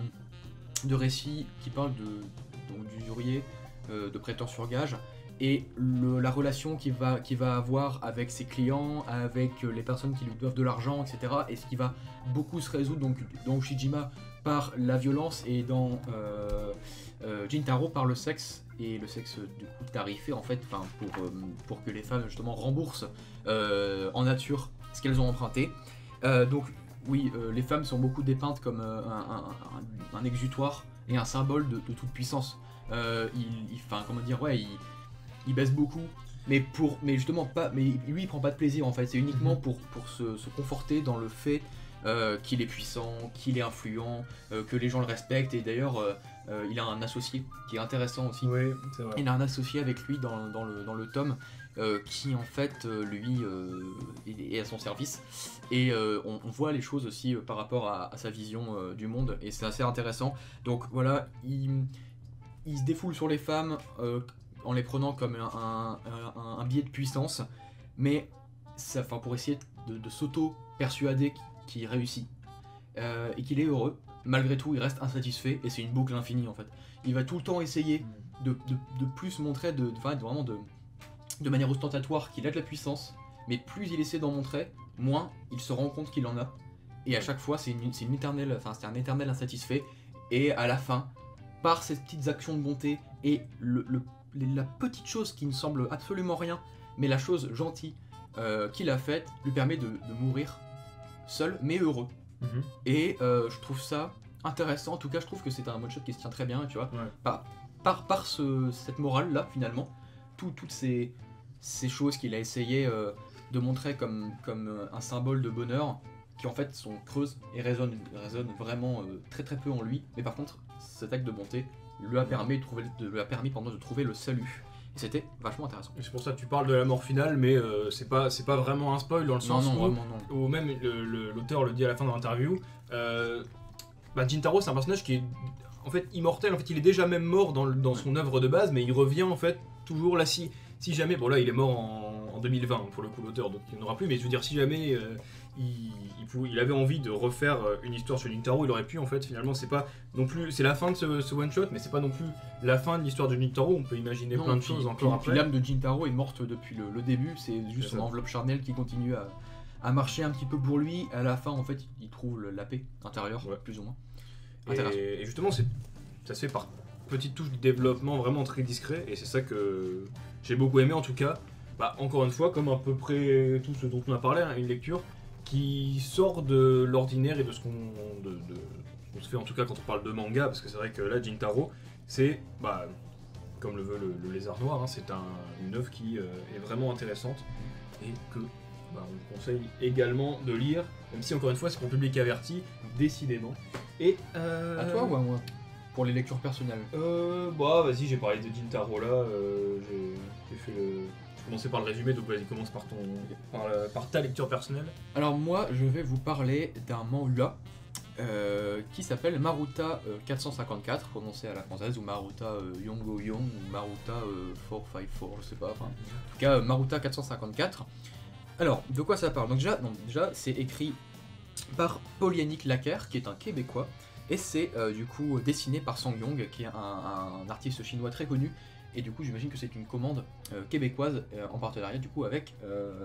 B: de récit qui parle de donc, d'usurier, euh, de prêteur sur gage, et le- la relation qu'il va, qu'il va avoir avec ses clients, avec euh, les personnes qui lui doivent de l'argent, et cetera. Et ce qui va beaucoup se résoudre donc, dans Ushijima par la violence, et dans euh, euh, Jintaro par le sexe, et le sexe du coup tarifé en fait, enfin, pour, euh, pour que les femmes justement remboursent euh, en nature ce qu'elles ont emprunté. Euh, donc oui, euh, les femmes sont beaucoup dépeintes comme euh, un, un- un- un exutoire et un symbole de, de toute puissance. Euh, il, il- enfin, comment dire, ouais, il, il baisse beaucoup, mais pour, mais justement pas, mais lui il prend pas de plaisir en fait. C'est uniquement
A: Mhm.
B: pour pour se, se conforter dans le fait euh, qu'il est puissant, qu'il est influent, euh, que les gens le respectent. Et d'ailleurs, euh, euh, il a un associé qui est intéressant aussi.
A: Oui, c'est vrai.
B: Il a un associé avec lui dans, dans le, dans le tome euh, qui en fait euh, lui euh, est, est à son service, et euh, on, on voit les choses aussi euh, par rapport à, à sa vision euh, du monde, et c'est assez intéressant. Donc voilà, il, il se défoule sur les femmes euh, en les prenant comme un, un, un- un biais de puissance, mais ça, enfin, pour essayer de, de s'auto-persuader qu'il réussit euh, et qu'il est heureux. Malgré tout, il reste insatisfait, et c'est une boucle infinie en fait. Il va tout le temps essayer de, de, de plus montrer, de, de, enfin, de- vraiment de, de manière ostentatoire qu'il a de la puissance, mais plus il essaie d'en montrer, moins il se rend compte qu'il en a. Et à chaque fois, c'est une, c'est une éternelle, enfin, c'est un éternel insatisfait. Et à la fin, par ces petites actions de bonté et le, le- les- la petite chose qui ne semble absolument rien, mais la chose gentille euh, qu'il a faite, lui permet de, de mourir seul, mais heureux.
A: Mhm.
B: Et euh, je trouve ça intéressant. En tout cas, je trouve que c'est un one shot qui se tient très bien, tu vois.
A: Ouais.
B: Par, par, par ce, cette morale-là, finalement, tout- toutes ces, ces choses qu'il a essayé euh, de montrer comme, comme euh, un symbole de bonheur, qui en fait sont creuses et résonnent, résonnent vraiment euh, très très peu en lui. Mais par contre, cet acte de bonté lui a permis de trouver, de, lui a permis, pardon, de trouver le salut. Et c'était vachement intéressant.
A: Et c'est pour ça que tu parles de la mort finale, mais euh, c'est pas, c'est pas vraiment un spoil dans le
B: Non,
A: sens
B: non,
A: où,
B: vraiment non.
A: ou même le- le- l'auteur le dit à la fin de l'interview, euh, bah, Jintaro c'est un personnage qui est en fait immortel. En fait, il est déjà même mort dans, le- dans son œuvre de base, mais il revient en fait toujours là. Si, si jamais, bon là il est mort en, en deux mille vingt pour le coup l'auteur, donc il n'y en aura plus, mais je veux dire si jamais euh, il, il, pouvait, il avait envie de refaire une histoire sur Nintaro, il aurait pu en fait, finalement c'est pas non plus, c'est la fin de ce, ce one shot, mais c'est pas non plus la fin de l'histoire de Nintaro, on peut imaginer
B: Non,
A: plein de
B: puis-
A: choses
B: puis-
A: encore
B: puis
A: après.
B: l'âme de Jintaro est morte depuis le, le début, c'est juste
A: C'est
B: son
A: ça.
B: enveloppe charnelle qui continue à, à marcher un petit peu pour lui. À la fin, en fait, il trouve le- la paix intérieure,
A: Ouais.
B: plus ou moins. Intéressant.
A: Et, et justement, c'est, ça se fait par petites touches de développement vraiment très discret, et c'est ça que j'ai beaucoup aimé en tout cas. Bah, encore une fois, comme à peu près tout ce dont on a parlé, hein, une lecture qui sort de l'ordinaire et de ce qu'on, de, de- ce qu'on se fait en tout cas quand on parle de manga, parce que c'est vrai que là, Jintaro, c'est, bah, comme le veut le, le Lézard Noir, hein, c'est un, une œuvre qui euh, est vraiment intéressante et que bah, on conseille également de lire, même si encore une fois c'est pour public averti, décidément. Et euh,
B: À toi ou à moi pour les lectures personnelles?
A: euh, bah vas-y, j'ai parlé de Jintaro là, euh, j'ai, j'ai fait le... J'ai commencé par le résumé, donc vas-y, commence par ton, par, la- par ta lecture personnelle.
B: Alors moi, je vais vous parler d'un manga euh, qui s'appelle Maruta euh, quatre cent cinquante-quatre, prononcé à la française, ou Maruta euh, Yongo Yon, ou Maruta euh, quatre cent cinquante-quatre, je sais pas, enfin, en tout cas euh, Maruta quatre cent cinquante-quatre. Alors, de quoi ça parle? Donc déjà, donc, déjà c'est écrit par Paul Yannick Laquer, qui est un Québécois, et c'est euh, du coup dessiné par Sang Yong, qui est un, un artiste chinois très connu, et du coup j'imagine que c'est une commande euh, québécoise euh, en partenariat du coup avec euh,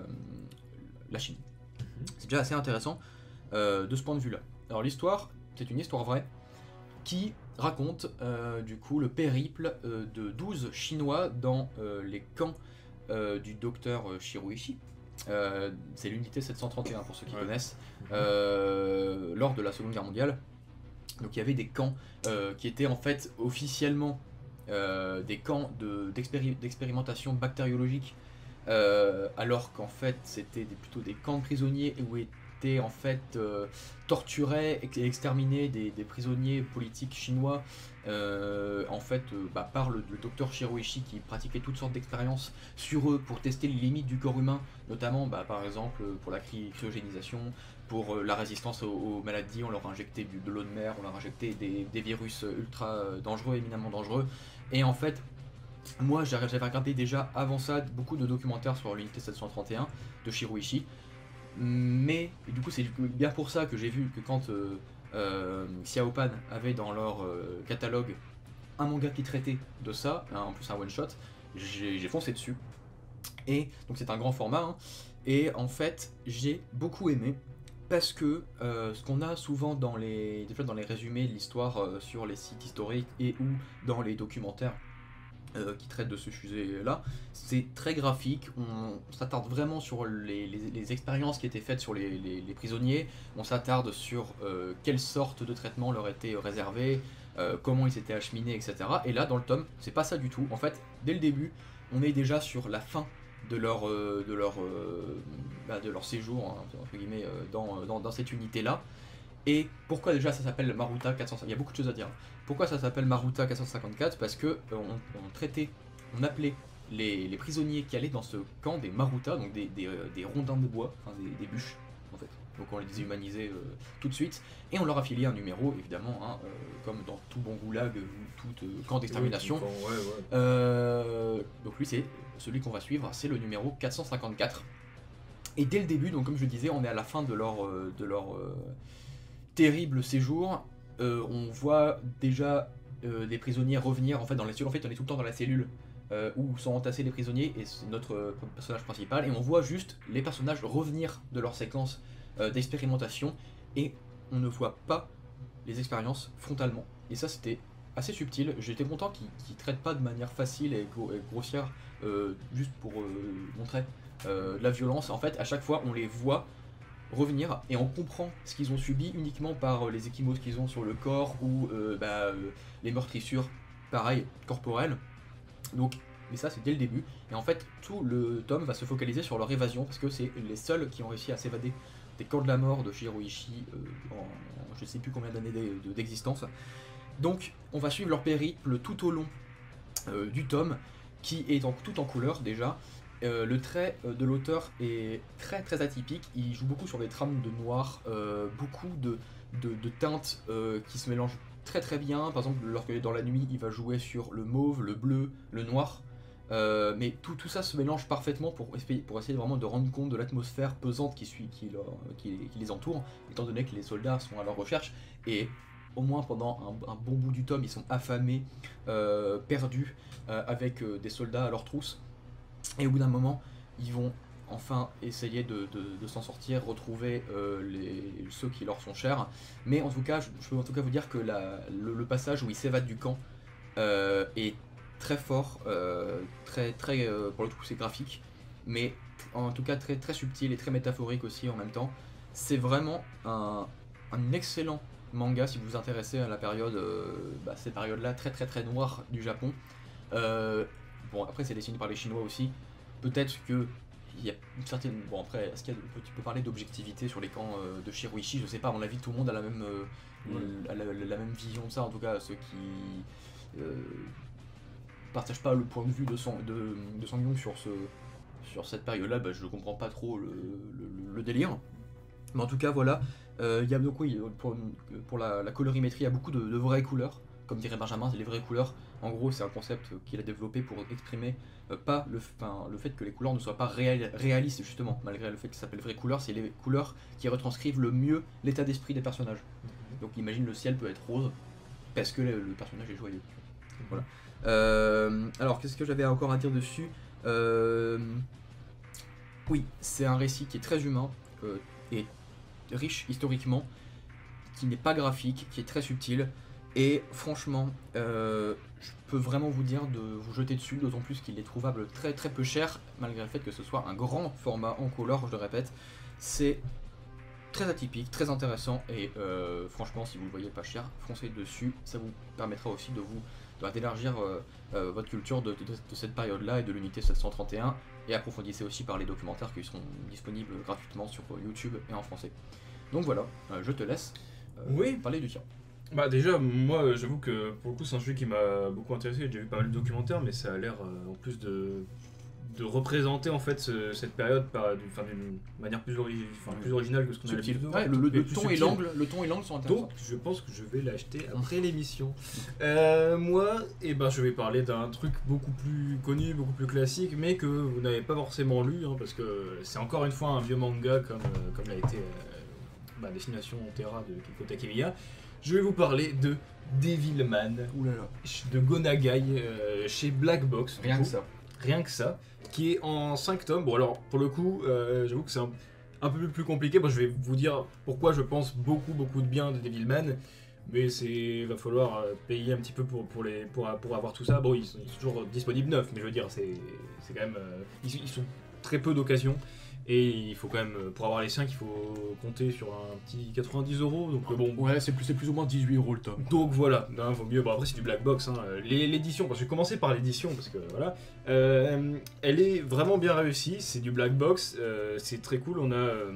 B: la Chine. C'est déjà assez intéressant euh, de ce point de vue-là. Alors l'histoire, c'est une histoire vraie qui raconte euh, du coup le périple euh, de douze Chinois dans euh, les camps euh, du docteur euh, Shiroishi. Euh, c'est l'unité sept cent trente et un pour ceux qui
A: Ouais.
B: connaissent, euh, lors de la Seconde Guerre mondiale. Donc il y avait des camps euh, qui étaient en fait officiellement euh, des camps de- d'expéri- d'expérimentation bactériologique, euh, alors qu'en fait c'était des- plutôt des camps de prisonniers où étaient en fait euh, torturés et exterminés des, des prisonniers politiques chinois, euh, en fait euh, bah, par le, le docteur Shiroishi qui pratiquait toutes sortes d'expériences sur eux pour tester les limites du corps humain, notamment bah, par exemple pour la cry- cryogénisation, pour euh, la résistance aux, aux maladies. On leur injectait du- de l'eau de mer, on leur injectait des, des virus ultra euh, dangereux, éminemment dangereux. Et en fait, moi j'avais j'avais regardé déjà avant ça beaucoup de documentaires sur l'unité sept cent trente et un de Shiroishi. Mais et du coup, c'est bien pour ça que j'ai vu que quand euh, euh, Xiaopan avait dans leur euh, catalogue un manga qui traitait de ça, hein, en plus un one shot, j'ai j'ai foncé dessus. Et donc c'est un grand format, hein. Et en fait j'ai beaucoup aimé parce que euh, ce qu'on a souvent dans les, des fois dans les résumés de l'histoire euh, sur les sites historiques et ou dans les documentaires euh, qui traitent de ce sujet-là, c'est très graphique, on s'attarde vraiment sur les, les- les expériences qui étaient faites sur les, les- les prisonniers, on s'attarde sur euh, quelle sorte de traitement leur était réservé, euh, comment ils étaient acheminés, et cetera. Et là, dans le tome, c'est pas ça du tout. En fait, dès le début, on est déjà sur la fin de leur, euh, de leur, euh, bah, de leur séjour, hein, entre guillemets, euh, dans, dans, dans cette unité-là. Et pourquoi déjà ça s'appelle Maruta quatre cent cinquante-quatre? Il y a beaucoup de choses à dire. Pourquoi ça s'appelle Maruta quatre cent cinquante-quatre? Parce que euh, on, on traitait, on appelait les, les prisonniers qui allaient dans ce camp des Maruta, donc des, des, euh, des rondins de bois, enfin des, des bûches en fait. Donc on les déshumanisait euh, tout de suite, et on leur affiliait un numéro évidemment, hein, euh, comme dans tout bon goulag ou tout euh, camp d'extermination.
A: Ouais, ouais, ouais.
B: Euh, donc lui c'est celui qu'on va suivre, c'est le numéro quatre cent cinquante-quatre. Et dès le début, donc comme je disais, on est à la fin de leur, euh, de leur euh, terrible séjour. Euh, on voit déjà euh, des prisonniers revenir en fait dans la cellule. En fait, on est tout le temps dans la cellule euh, où sont entassés les prisonniers et c'est notre euh, personnage principal. Et on voit juste les personnages revenir de leur séquence euh, d'expérimentation et on ne voit pas les expériences frontalement. Et ça, c'était assez subtil. J'étais content qu'ils ne traitent pas de manière facile et, gro- et grossière euh, juste pour euh, montrer euh, de la violence. En fait, à chaque fois, on les voit revenir et on comprend ce qu'ils ont subi uniquement par euh, les échymoses qu'ils ont sur le corps ou euh, bah, euh, les meurtrissures, pareil, corporelles. Donc, mais ça, c'est dès le début. Et en fait, tout le tome va se focaliser sur leur évasion parce que c'est les seuls qui ont réussi à s'évader des camps de la mort de Shiroishi euh, en, en je sais plus combien d'années d'e- d'existence. Donc, on va suivre leur périple tout au long euh, du tome, qui est en, tout en couleur déjà. Euh, le trait euh, de l'auteur est très très atypique. Il joue beaucoup sur des trames de noir, euh, beaucoup de, de, de teintes euh, qui se mélangent très très bien. Par exemple, lorsque dans la nuit, il va jouer sur le mauve, le bleu, le noir. Euh, mais tout, tout ça se mélange parfaitement pour, essayer- pour essayer vraiment de rendre compte de l'atmosphère pesante qui, suit, qui, leur- qui- qui les entoure, étant donné que les soldats sont à leur recherche, et au moins pendant un, un bon bout du tome, ils sont affamés, euh, perdus, euh, avec euh, des soldats à leur trousse, et au bout d'un moment, ils vont enfin essayer de, de- de s'en sortir, retrouver euh, les, ceux qui leur sont chers, mais en tout cas, je, je peux en tout cas vous dire que la- le, le passage où ils s'évadent du camp euh, est très fort, euh, très, très, euh, pour le coup c'est graphique, mais en tout cas très, très subtil et très métaphorique aussi en même temps. C'est vraiment un, un excellent manga si vous vous intéressez à la période, euh, bah, cette période-là très très très noire du Japon. Euh, bon après c'est dessiné par les Chinois aussi, peut-être que il y a une certaine... Bon après, est-ce qu'il y a... tu peux parler d'objectivité sur les camps euh, de Shiroishi, je sais pas, à mon avis tout le monde a la même, euh,
A: Ouais.
B: la, la- la même vision de ça, en tout cas ceux qui... euh, partage pas le point de vue de, Sang, de, de Sang-Young sur, ce, sur cette période-là, bah, je comprends pas trop le, le- le délire. Mais en tout cas, voilà, euh, il y a donc oui, pour, pour la, la colorimétrie, il y a beaucoup de, de vraies couleurs, comme dirait Benjamin, c'est les vraies couleurs. En gros, c'est un concept qu'il a développé pour exprimer euh, pas le, enfin, le fait que les couleurs ne soient pas réal- réalistes, justement, malgré le fait que ça s'appelle vraies couleurs, c'est les couleurs qui retranscrivent le mieux l'état d'esprit des personnages. Donc imagine le ciel peut être rose parce que le, le personnage est joyeux. Voilà. Euh, alors, qu'est-ce que j'avais encore à dire dessus? Euh, Oui, c'est un récit qui est très humain euh, et riche historiquement, qui n'est pas graphique, qui est très subtil. Et franchement, euh, je peux vraiment vous dire de vous jeter dessus, d'autant plus qu'il est trouvable très très peu cher, malgré le fait que ce soit un grand format en couleur, je le répète. C'est très atypique, très intéressant, et euh, franchement, si vous le voyez pas cher, foncez dessus, ça vous permettra aussi de vous de- d'élargir euh, euh, votre culture de, de- de cette période-là et de l'unité sept cent trente et un, et approfondissez aussi par les documentaires qui seront disponibles gratuitement sur YouTube et en français. Donc voilà, euh, je te laisse euh,
A: Oui.
B: parler du tien.
A: Bah déjà, moi euh, j'avoue que pour le coup c'est un sujet qui m'a beaucoup intéressé, j'ai déjà vu pas mal de documentaires, mais ça a l'air euh, en plus de, de représenter en fait ce- cette période par- d'une enfin, d'une manière plus, ori- enfin, plus originale que ce qu'on a
B: Subtil.
A: l'habitude de voir.
B: Ouais, le, le-
A: Mais
B: le
A: plus
B: ton et
A: subtil.
B: l'angle, le ton et l'angle sont intéressants.
A: Donc je pense que je vais l'acheter après l'émission. Euh, moi, eh ben, je vais parler d'un truc beaucoup plus connu, beaucoup plus classique, mais que vous n'avez pas forcément lu, hein, parce que c'est encore une fois un vieux manga comme, euh, comme l'a été euh, bah, Destination Terra de Kiko Takemiya. Je vais vous parler de Devilman
B: Ouh là là.
A: de Gonagai euh, chez Black Box. du
B: Rien
A: coup.
B: que ça.
A: Rien que ça, qui est en cinq tomes. Bon alors pour le coup, euh, j'avoue que c'est un, un peu plus compliqué. Moi je vais vous dire pourquoi je pense beaucoup beaucoup de bien de Devilman, mais c'est va falloir euh, payer un petit peu pour, pour, les, pour, pour avoir tout ça. Bon ils sont, ils sont toujours disponibles neufs, mais je veux dire c'est c'est quand même euh, ils, ils sont très peu d'occasions. Et il faut quand même, pour avoir les cinq, il faut compter sur un petit quatre-vingt-dix euros. Donc euh, bon,
B: Ouais, c'est plus, c'est plus ou moins dix-huit euros le tome.
A: donc voilà, hein, vaut mieux. Bon, après, c'est du black box. Hein. Les- L'édition, parce que je vais commencer par l'édition, parce que voilà, euh, elle est vraiment bien réussie. C'est du black box, euh, c'est très cool. On a, euh,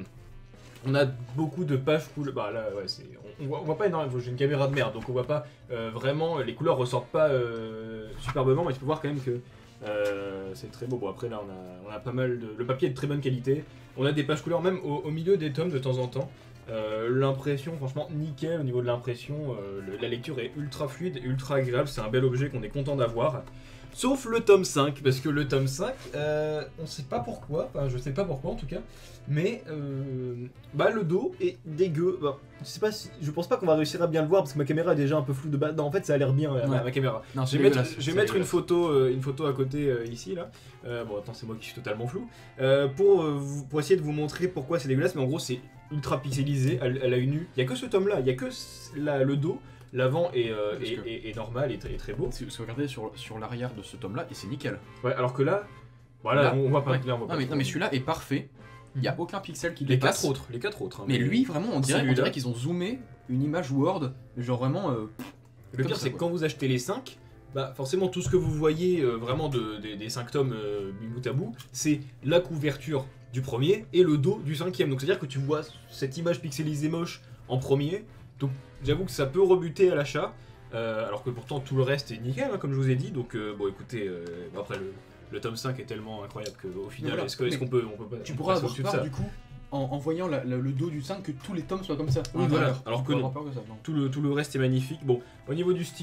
A: on a beaucoup de pages cool. Bah là, ouais, c'est, on, on voit, on voit pas énormément. J'ai une caméra de merde, donc on voit pas euh, vraiment. Les couleurs ressortent pas euh, superbement, mais tu peux voir quand même que euh, c'est très beau. Bon, après là, on a, on a pas mal de. Le papier est de très bonne qualité. On a des pages couleurs même au, au milieu des tomes de temps en temps. Euh, l'impression, franchement, nickel au niveau de l'impression. Euh, le- la lecture est ultra fluide, ultra agréable. C'est un bel objet qu'on est content d'avoir. Sauf le tome cinq, parce que le tome cinq, euh, on sait pas pourquoi, enfin je sais pas pourquoi en tout cas, mais euh, bah le dos est dégueu. Bah, je sais pas si, je pense pas qu'on va réussir à bien le voir parce que ma caméra est déjà un peu floue de bas. Non, en fait ça a l'air bien euh, ma,
B: Ouais.
A: ma caméra.
B: Non,
A: Je vais mettre, je vais mettre une photo, euh, une photo à côté euh, ici là. Euh, bon attends, c'est moi qui suis totalement flou. Euh, pour, euh, vous- pour essayer de vous montrer pourquoi c'est dégueulasse, mais en gros c'est ultra pixelisé. Elle, elle a une nu. Il y a que ce tome là, il y a que s- la- le dos. L'avant est, euh,
B: Parce
A: est,
B: que-
A: est- est normal et très, très beau.
B: Si si vous regardez sur, sur l'arrière de ce tome-là, et c'est nickel.
A: Ouais, alors que là, voilà,
B: Là,
A: on voit pas.
B: ouais.
A: Là, on voit
B: Non
A: pas
B: mais,
A: trop.
B: non mais celui-là est parfait. Il n'y a aucun pixel qui
A: Les
B: dépasse.
A: quatre autres, les quatre autres. hein,
B: Mais lui, vraiment, on dirait, on
A: Celui-là.
B: dirait qu'ils ont zoomé une image Word. Genre vraiment. euh,
A: le
B: comme
A: pire,
B: ça,
A: c'est que
B: quoi.
A: quand vous achetez les cinq, bah forcément tout ce que vous voyez euh, vraiment de, de- des cinq tomes euh, mis bout à bout, c'est la couverture du premier et le dos du cinquième. Donc c'est-à-dire que tu vois cette image pixelisée moche en premier. Donc j'avoue que ça peut rebuter à l'achat, euh, alors que pourtant tout le reste est nickel, hein, comme je vous ai dit. Donc euh, bon, écoutez, euh, bon, après le, le tome cinq est tellement incroyable qu'au final,
B: voilà.
A: est-ce que- est-ce
B: Mais
A: qu'on peut, on peut pas
B: Tu
A: on
B: pourras
A: passe
B: avoir
A: au-dessus de
B: peur
A: ça.
B: du coup, en, en voyant la- la- le dos du cinq, que tous les tomes soient comme ça.
A: Oui,
B: à
A: voilà.
B: l'intérieur.
A: Alors
B: Tu
A: que
B: pourras
A: non.
B: avoir peur que ça, non.
A: Tout le, tout le reste est magnifique. Bon, au niveau du style,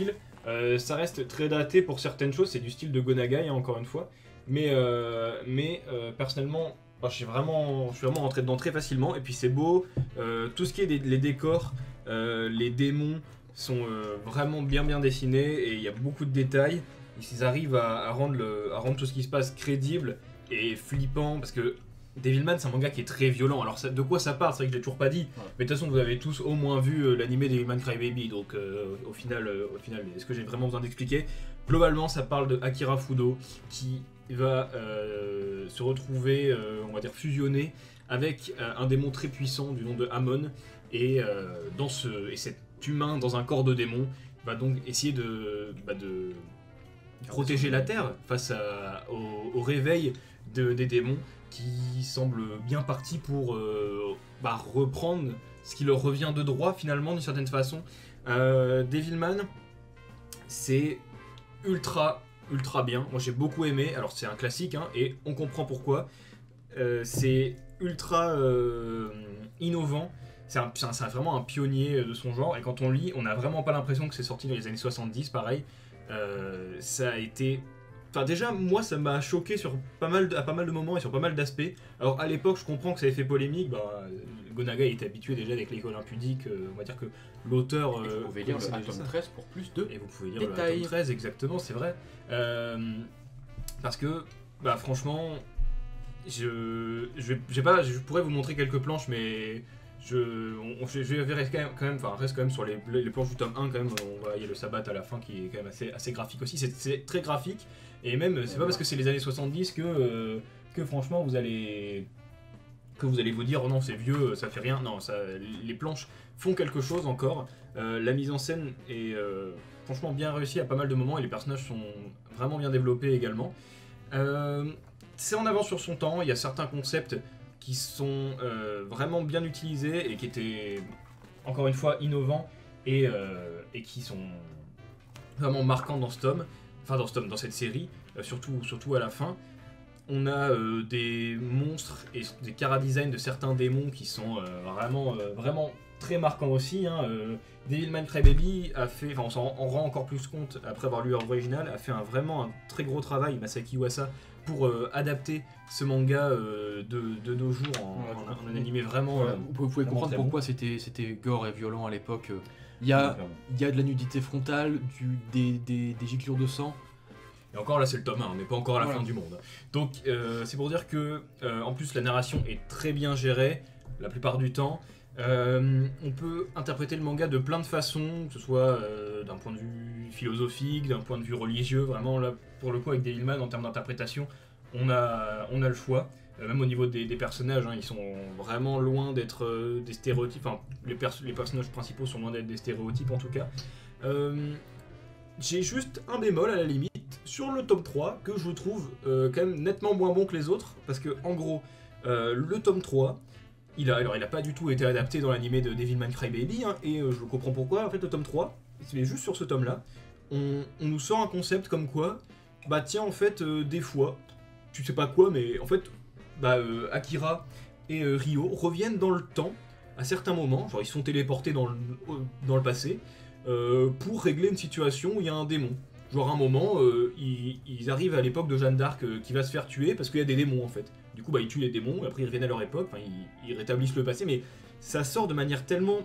A: Euh, ça reste très daté pour certaines choses, c'est du style de Gonagai, hein, encore une fois. Mais, euh, mais euh, personnellement, oh, je suis vraiment, je suis vraiment rentré dedans très facilement. Et puis c'est beau, euh, tout ce qui est des, les décors, euh, les démons sont euh, vraiment bien bien dessinés et il y a beaucoup de détails. Ils arrivent à, à, rendre le, à rendre tout ce qui se passe crédible et flippant parce que Devilman, c'est un manga qui est très violent. Alors, ça, de quoi ça parle? C'est vrai que je l'ai toujours pas dit. Ouais. Mais de toute façon, vous avez tous au moins vu euh, l'animé Devilman Crybaby. Donc, euh, au final, euh, au final, est-ce que j'ai vraiment besoin d'expliquer? Globalement, ça parle de Akira Fudo qui va euh, se retrouver, euh, on va dire, fusionné avec euh, un démon très puissant du nom de Amon. Et, euh, dans ce, et cet humain dans un corps de démon va donc essayer de, bah, de protéger la Terre face à, au, au réveil de, des démons, qui semble bien parti pour euh, bah, reprendre ce qui leur revient de droit finalement d'une certaine façon. Euh, Devilman, c'est ultra ultra bien. Moi j'ai beaucoup aimé. Alors c'est un classique hein, et on comprend pourquoi. Euh, c'est ultra euh, innovant. C'est, un, c'est, un, c'est vraiment un pionnier de son genre et quand on lit, on n'a vraiment pas l'impression que c'est sorti dans les années soixante-dix. Pareil, euh, ça a été. Enfin déjà, moi ça m'a choqué sur pas mal de, à pas mal de moments et sur pas mal d'aspects. Alors à l'époque, je comprends que ça avait fait polémique. Bah, Gonagai était habitué déjà avec l'école impudique. Euh, on va dire que l'auteur.
B: Euh, vous pouvez lire le tome treize pour plus de
A: Et vous pouvez lire
B: détails.
A: le tome treize, exactement, c'est vrai. Euh, parce que, bah franchement, je, je, vais pas, je pourrais vous montrer quelques planches, mais je, on, je vais rester quand même, enfin reste quand même sur les, les planches du tome un quand même. On va, il y a le sabbat à la fin qui est quand même assez, assez graphique aussi. C'est, c'est très graphique. Et même, c'est pas parce que c'est les années soixante-dix que, euh, que franchement vous allez que vous allez vous dire oh non c'est vieux, ça fait rien. Non, ça, les planches font quelque chose encore. Euh, la mise en scène est euh, franchement bien réussie à pas mal de moments et les personnages sont vraiment bien développés également. Euh, c'est en avance sur son temps. Il y a certains concepts qui sont euh, vraiment bien utilisés et qui étaient encore une fois innovants et, euh, et qui sont vraiment marquants dans ce tome. Enfin dans, ce tome, dans cette série, euh, surtout, surtout à la fin, on a euh, des monstres et des chara-design de certains démons qui sont euh, vraiment, euh, vraiment très marquants aussi. Hein. Euh, Devilman Crybaby a fait, enfin on s'en rend encore plus compte après avoir lu l'œuvre originale, a fait un, vraiment un très gros travail, Masaki Uasa, pour euh, adapter ce manga euh, de, de nos jours en, ouais, en, en un animé vraiment.
B: Voilà.
A: Euh,
B: vous pouvez comprendre pourquoi bon. c'était, c'était gore et violent à l'époque. Il y a, il y a de la nudité frontale, du, des, des, des giclures de sang.
A: Et encore là c'est le tome un, on n'est pas encore à la
B: voilà.
A: fin du monde. Donc euh, c'est pour dire que euh, en plus la narration est très bien gérée la plupart du temps. Euh, on peut interpréter le manga de plein de façons, que ce soit euh, d'un point de vue philosophique, d'un point de vue religieux. Vraiment là pour le coup avec Devilman en termes d'interprétation, on a, on a le choix. Euh, même au niveau des, des personnages, hein, ils sont vraiment loin d'être euh, des stéréotypes. Enfin, les, pers- les personnages principaux sont loin d'être des stéréotypes en tout cas. Euh, j'ai juste un bémol à la limite sur le tome trois que je trouve euh, quand même nettement moins bon que les autres. Parce que en gros, euh, le tome trois, il a, alors il n'a pas du tout été adapté dans l'animé de Devilman Crybaby, hein, et euh, je comprends pourquoi. En fait, le tome trois, c'est juste sur ce tome-là, on, on nous sort un concept comme quoi, bah tiens, en fait, euh, des fois, tu sais pas quoi, mais en fait, bah, euh, Akira et euh, Ryo reviennent dans le temps à certains moments, genre ils sont téléportés dans le, dans le passé, euh, pour régler une situation où il y a un démon. Genre un moment, euh, ils, ils arrivent à l'époque de Jeanne d'Arc euh, qui va se faire tuer parce qu'il y a des démons en fait. Du coup, bah, ils tuent les démons, et après ils reviennent à leur époque, ils, ils rétablissent le passé, mais ça sort de manière tellement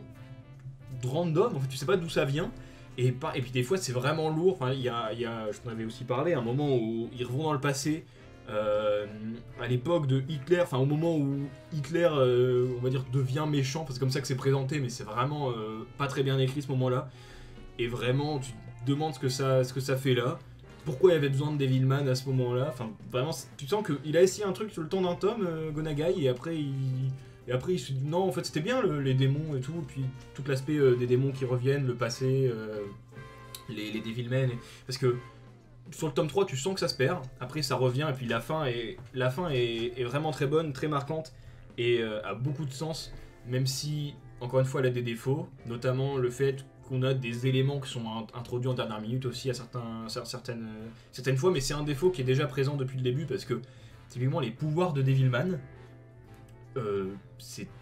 A: random, en fait tu sais pas d'où ça vient. Et, par, et puis des fois c'est vraiment lourd, enfin, il y a, il y a, je t'en avais aussi parlé, un moment où ils revont dans le passé, euh, à l'époque de Hitler, enfin au moment où Hitler, euh, on va dire, devient méchant, parce que c'est comme ça que c'est présenté, mais c'est vraiment euh, pas très bien écrit ce moment-là. Et vraiment, tu te demandes ce que ça, ce que ça fait là, pourquoi il y avait besoin de Devilman à ce moment-là, enfin vraiment, tu sens qu'il a essayé un truc sur le temps d'un tome, euh, Gonagai, et après il... Et après, il se dit non, en fait, c'était bien le, les démons et tout, et puis tout l'aspect euh, des démons qui reviennent, le passé, euh, les, les Devilmen. Et... Parce que sur le tome trois, tu sens que ça se perd, après ça revient, et puis la fin est, la fin est, est vraiment très bonne, très marquante, et euh, a beaucoup de sens, même si, encore une fois, elle a des défauts, notamment le fait qu'on a des éléments qui sont introduits en dernière minute aussi à certains, certaines, certaines fois, mais c'est un défaut qui est déjà présent depuis le début, parce que typiquement les pouvoirs de Devilman, Euh, c'est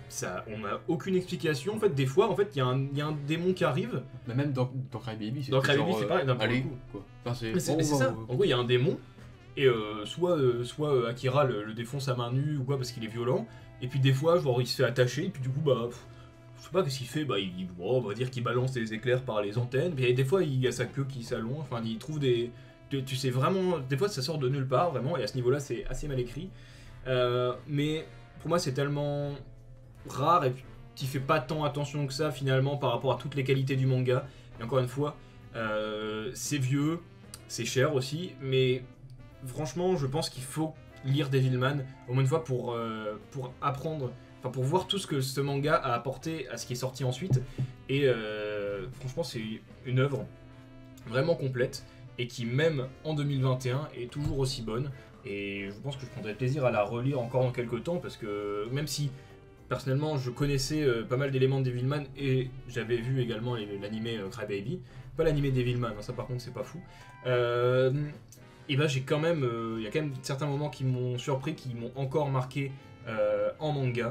A: ça, on n'a aucune explication. En fait, des fois, en fait, il y, y a un démon qui arrive.
B: Mais même dans, dans Crybaby, c'est
A: Dans Crybaby,
B: genre,
A: c'est
B: euh,
A: pareil. Non, pour le
B: allez,
A: coup.
B: quoi. Enfin, c'est
A: Mais c'est
B: oh,
A: mais c'est
B: oh,
A: ça.
B: oh.
A: En gros, il y a un démon, et euh, soit, euh, soit euh, Akira le, le défonce à main nue ou quoi parce qu'il est violent, et puis des fois, genre, il se fait attacher, et puis du coup, bah, pff, je sais pas qu'est-ce qu'il fait, bah, il, il- bon, on va dire qu'il balance des éclairs par les antennes, puis des fois, il y a sa queue qui s'allonge, enfin, il trouve des. Tu, tu sais vraiment, des fois, ça sort de nulle part, vraiment, et à ce niveau-là, c'est assez mal écrit. Euh, mais pour moi, c'est tellement rare, et puis tu fais pas tant attention que ça finalement par rapport à toutes les qualités du manga. Et encore une fois, euh, c'est vieux, c'est cher aussi, mais franchement, je pense qu'il faut lire Devilman au moins une fois pour, euh, pour apprendre, enfin pour voir tout ce que ce manga a apporté à ce qui est sorti ensuite. Et euh, franchement, c'est une œuvre vraiment complète et qui, même en deux mille vingt et un, est toujours aussi bonne. Et je pense que je prendrais plaisir à la relire encore dans quelques temps parce que même si personnellement, je connaissais euh, pas mal d'éléments de Devilman et j'avais vu également les- l'animé euh, Crybaby. Pas l'animé Devilman, hein, ça par contre c'est pas fou. Euh, et ben j'ai quand même, euh, il y a quand même certains moments qui m'ont surpris, qui m'ont encore marqué euh, en manga.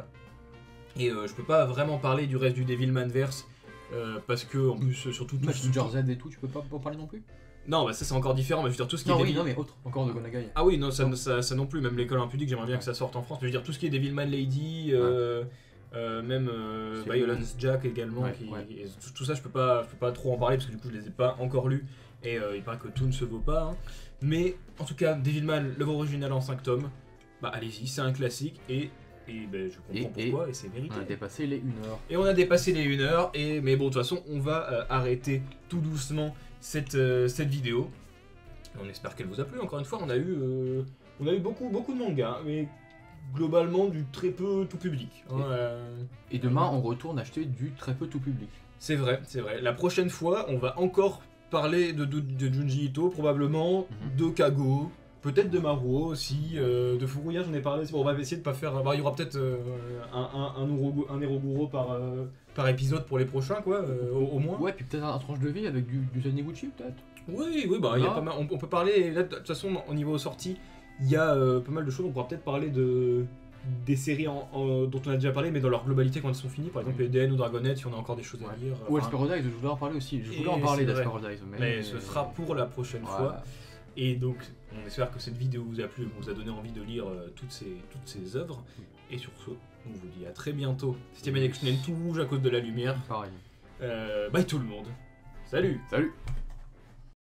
A: Et euh, je peux pas vraiment parler du reste du Devilmanverse euh, parce que en plus surtout tout
B: Messenger Z et tout, tu peux pas en parler non plus?
A: non bah ça c'est encore différent, mais je veux dire tout ce qui
B: Non,
A: est
B: oui,
A: Devil-
B: non, mais autre, encore de Gonagai.
A: ah oui, non, ça,
B: Non.
A: ça, ça non plus, même l'école impudique, j'aimerais bien
B: Ouais.
A: que ça sorte en France. Mais je veux dire, tout ce qui est Devilman Lady, euh, euh, même euh,
B: C'est
A: Violence Jack également,
B: Ouais,
A: qui-
B: ouais.
A: et tout, tout ça, je peux, pas, je peux pas trop en parler parce que du coup, je les ai pas encore lus et euh, il paraît que tout ne se vaut pas. Hein. Mais en tout cas, Devilman, l'œuvre originale en cinq tomes, bah allez-y, c'est un classique et, et ben, je comprends
B: Et-
A: pourquoi et, c'est mérité.
B: On a dépassé les une heure.
A: Et on a dépassé les une heure, et, mais bon, de toute façon, on va euh, arrêter tout doucement cette, euh, cette vidéo. On espère qu'elle vous a plu. Encore une fois, on a eu, euh, on a eu beaucoup, beaucoup de mangas, mais globalement du très peu tout public. hein,
B: Et-
A: euh,
B: Et demain, on retourne acheter du très peu tout public.
A: c'est vrai, c'est vrai. La prochaine fois, on va encore parler de, de, de Junji Ito, probablement,
B: Mhm.
A: de Kago, peut-être de Maruo aussi, euh, de Furuya, j'en ai parlé. Bon, on va essayer de pas faire. bah, il y aura peut-être euh, un, un, un, Urogu- un Eroguro par, euh, par épisode pour les prochains, quoi, euh, au, au moins.
B: Ouais, puis peut-être un tranche de vie avec du, du Taniguchi, peut-être.
A: Oui, oui, bah, il y a
B: Ah.
A: pas mal. On, on peut parler. Là, de toute façon, au niveau sortie, il y a euh, pas mal de choses. On pourra peut-être parler de des séries en- en- dont on a déjà parlé, mais dans leur globalité quand elles sont finies. Par exemple, E D N ou Dragonette, si on a encore des choses à
B: Ouais.
A: lire.
B: Ou
A: enfin,
B: Paradise, je voulais en parler aussi. Je voulais
A: Et
B: en parler
A: c'est vrai.
B: d'Paradise. Mais,
A: mais ce sera pour la prochaine fois.
B: Voilà.
A: Et donc, on espère que cette vidéo vous a plu, vous a donné envie de lire euh, toutes ces toutes ces œuvres. Et sur ce, on vous dit à très bientôt. Septième année tout rouge à cause de la lumière.
B: Pareil.
A: Euh, bye tout le monde. Salut.
B: Salut.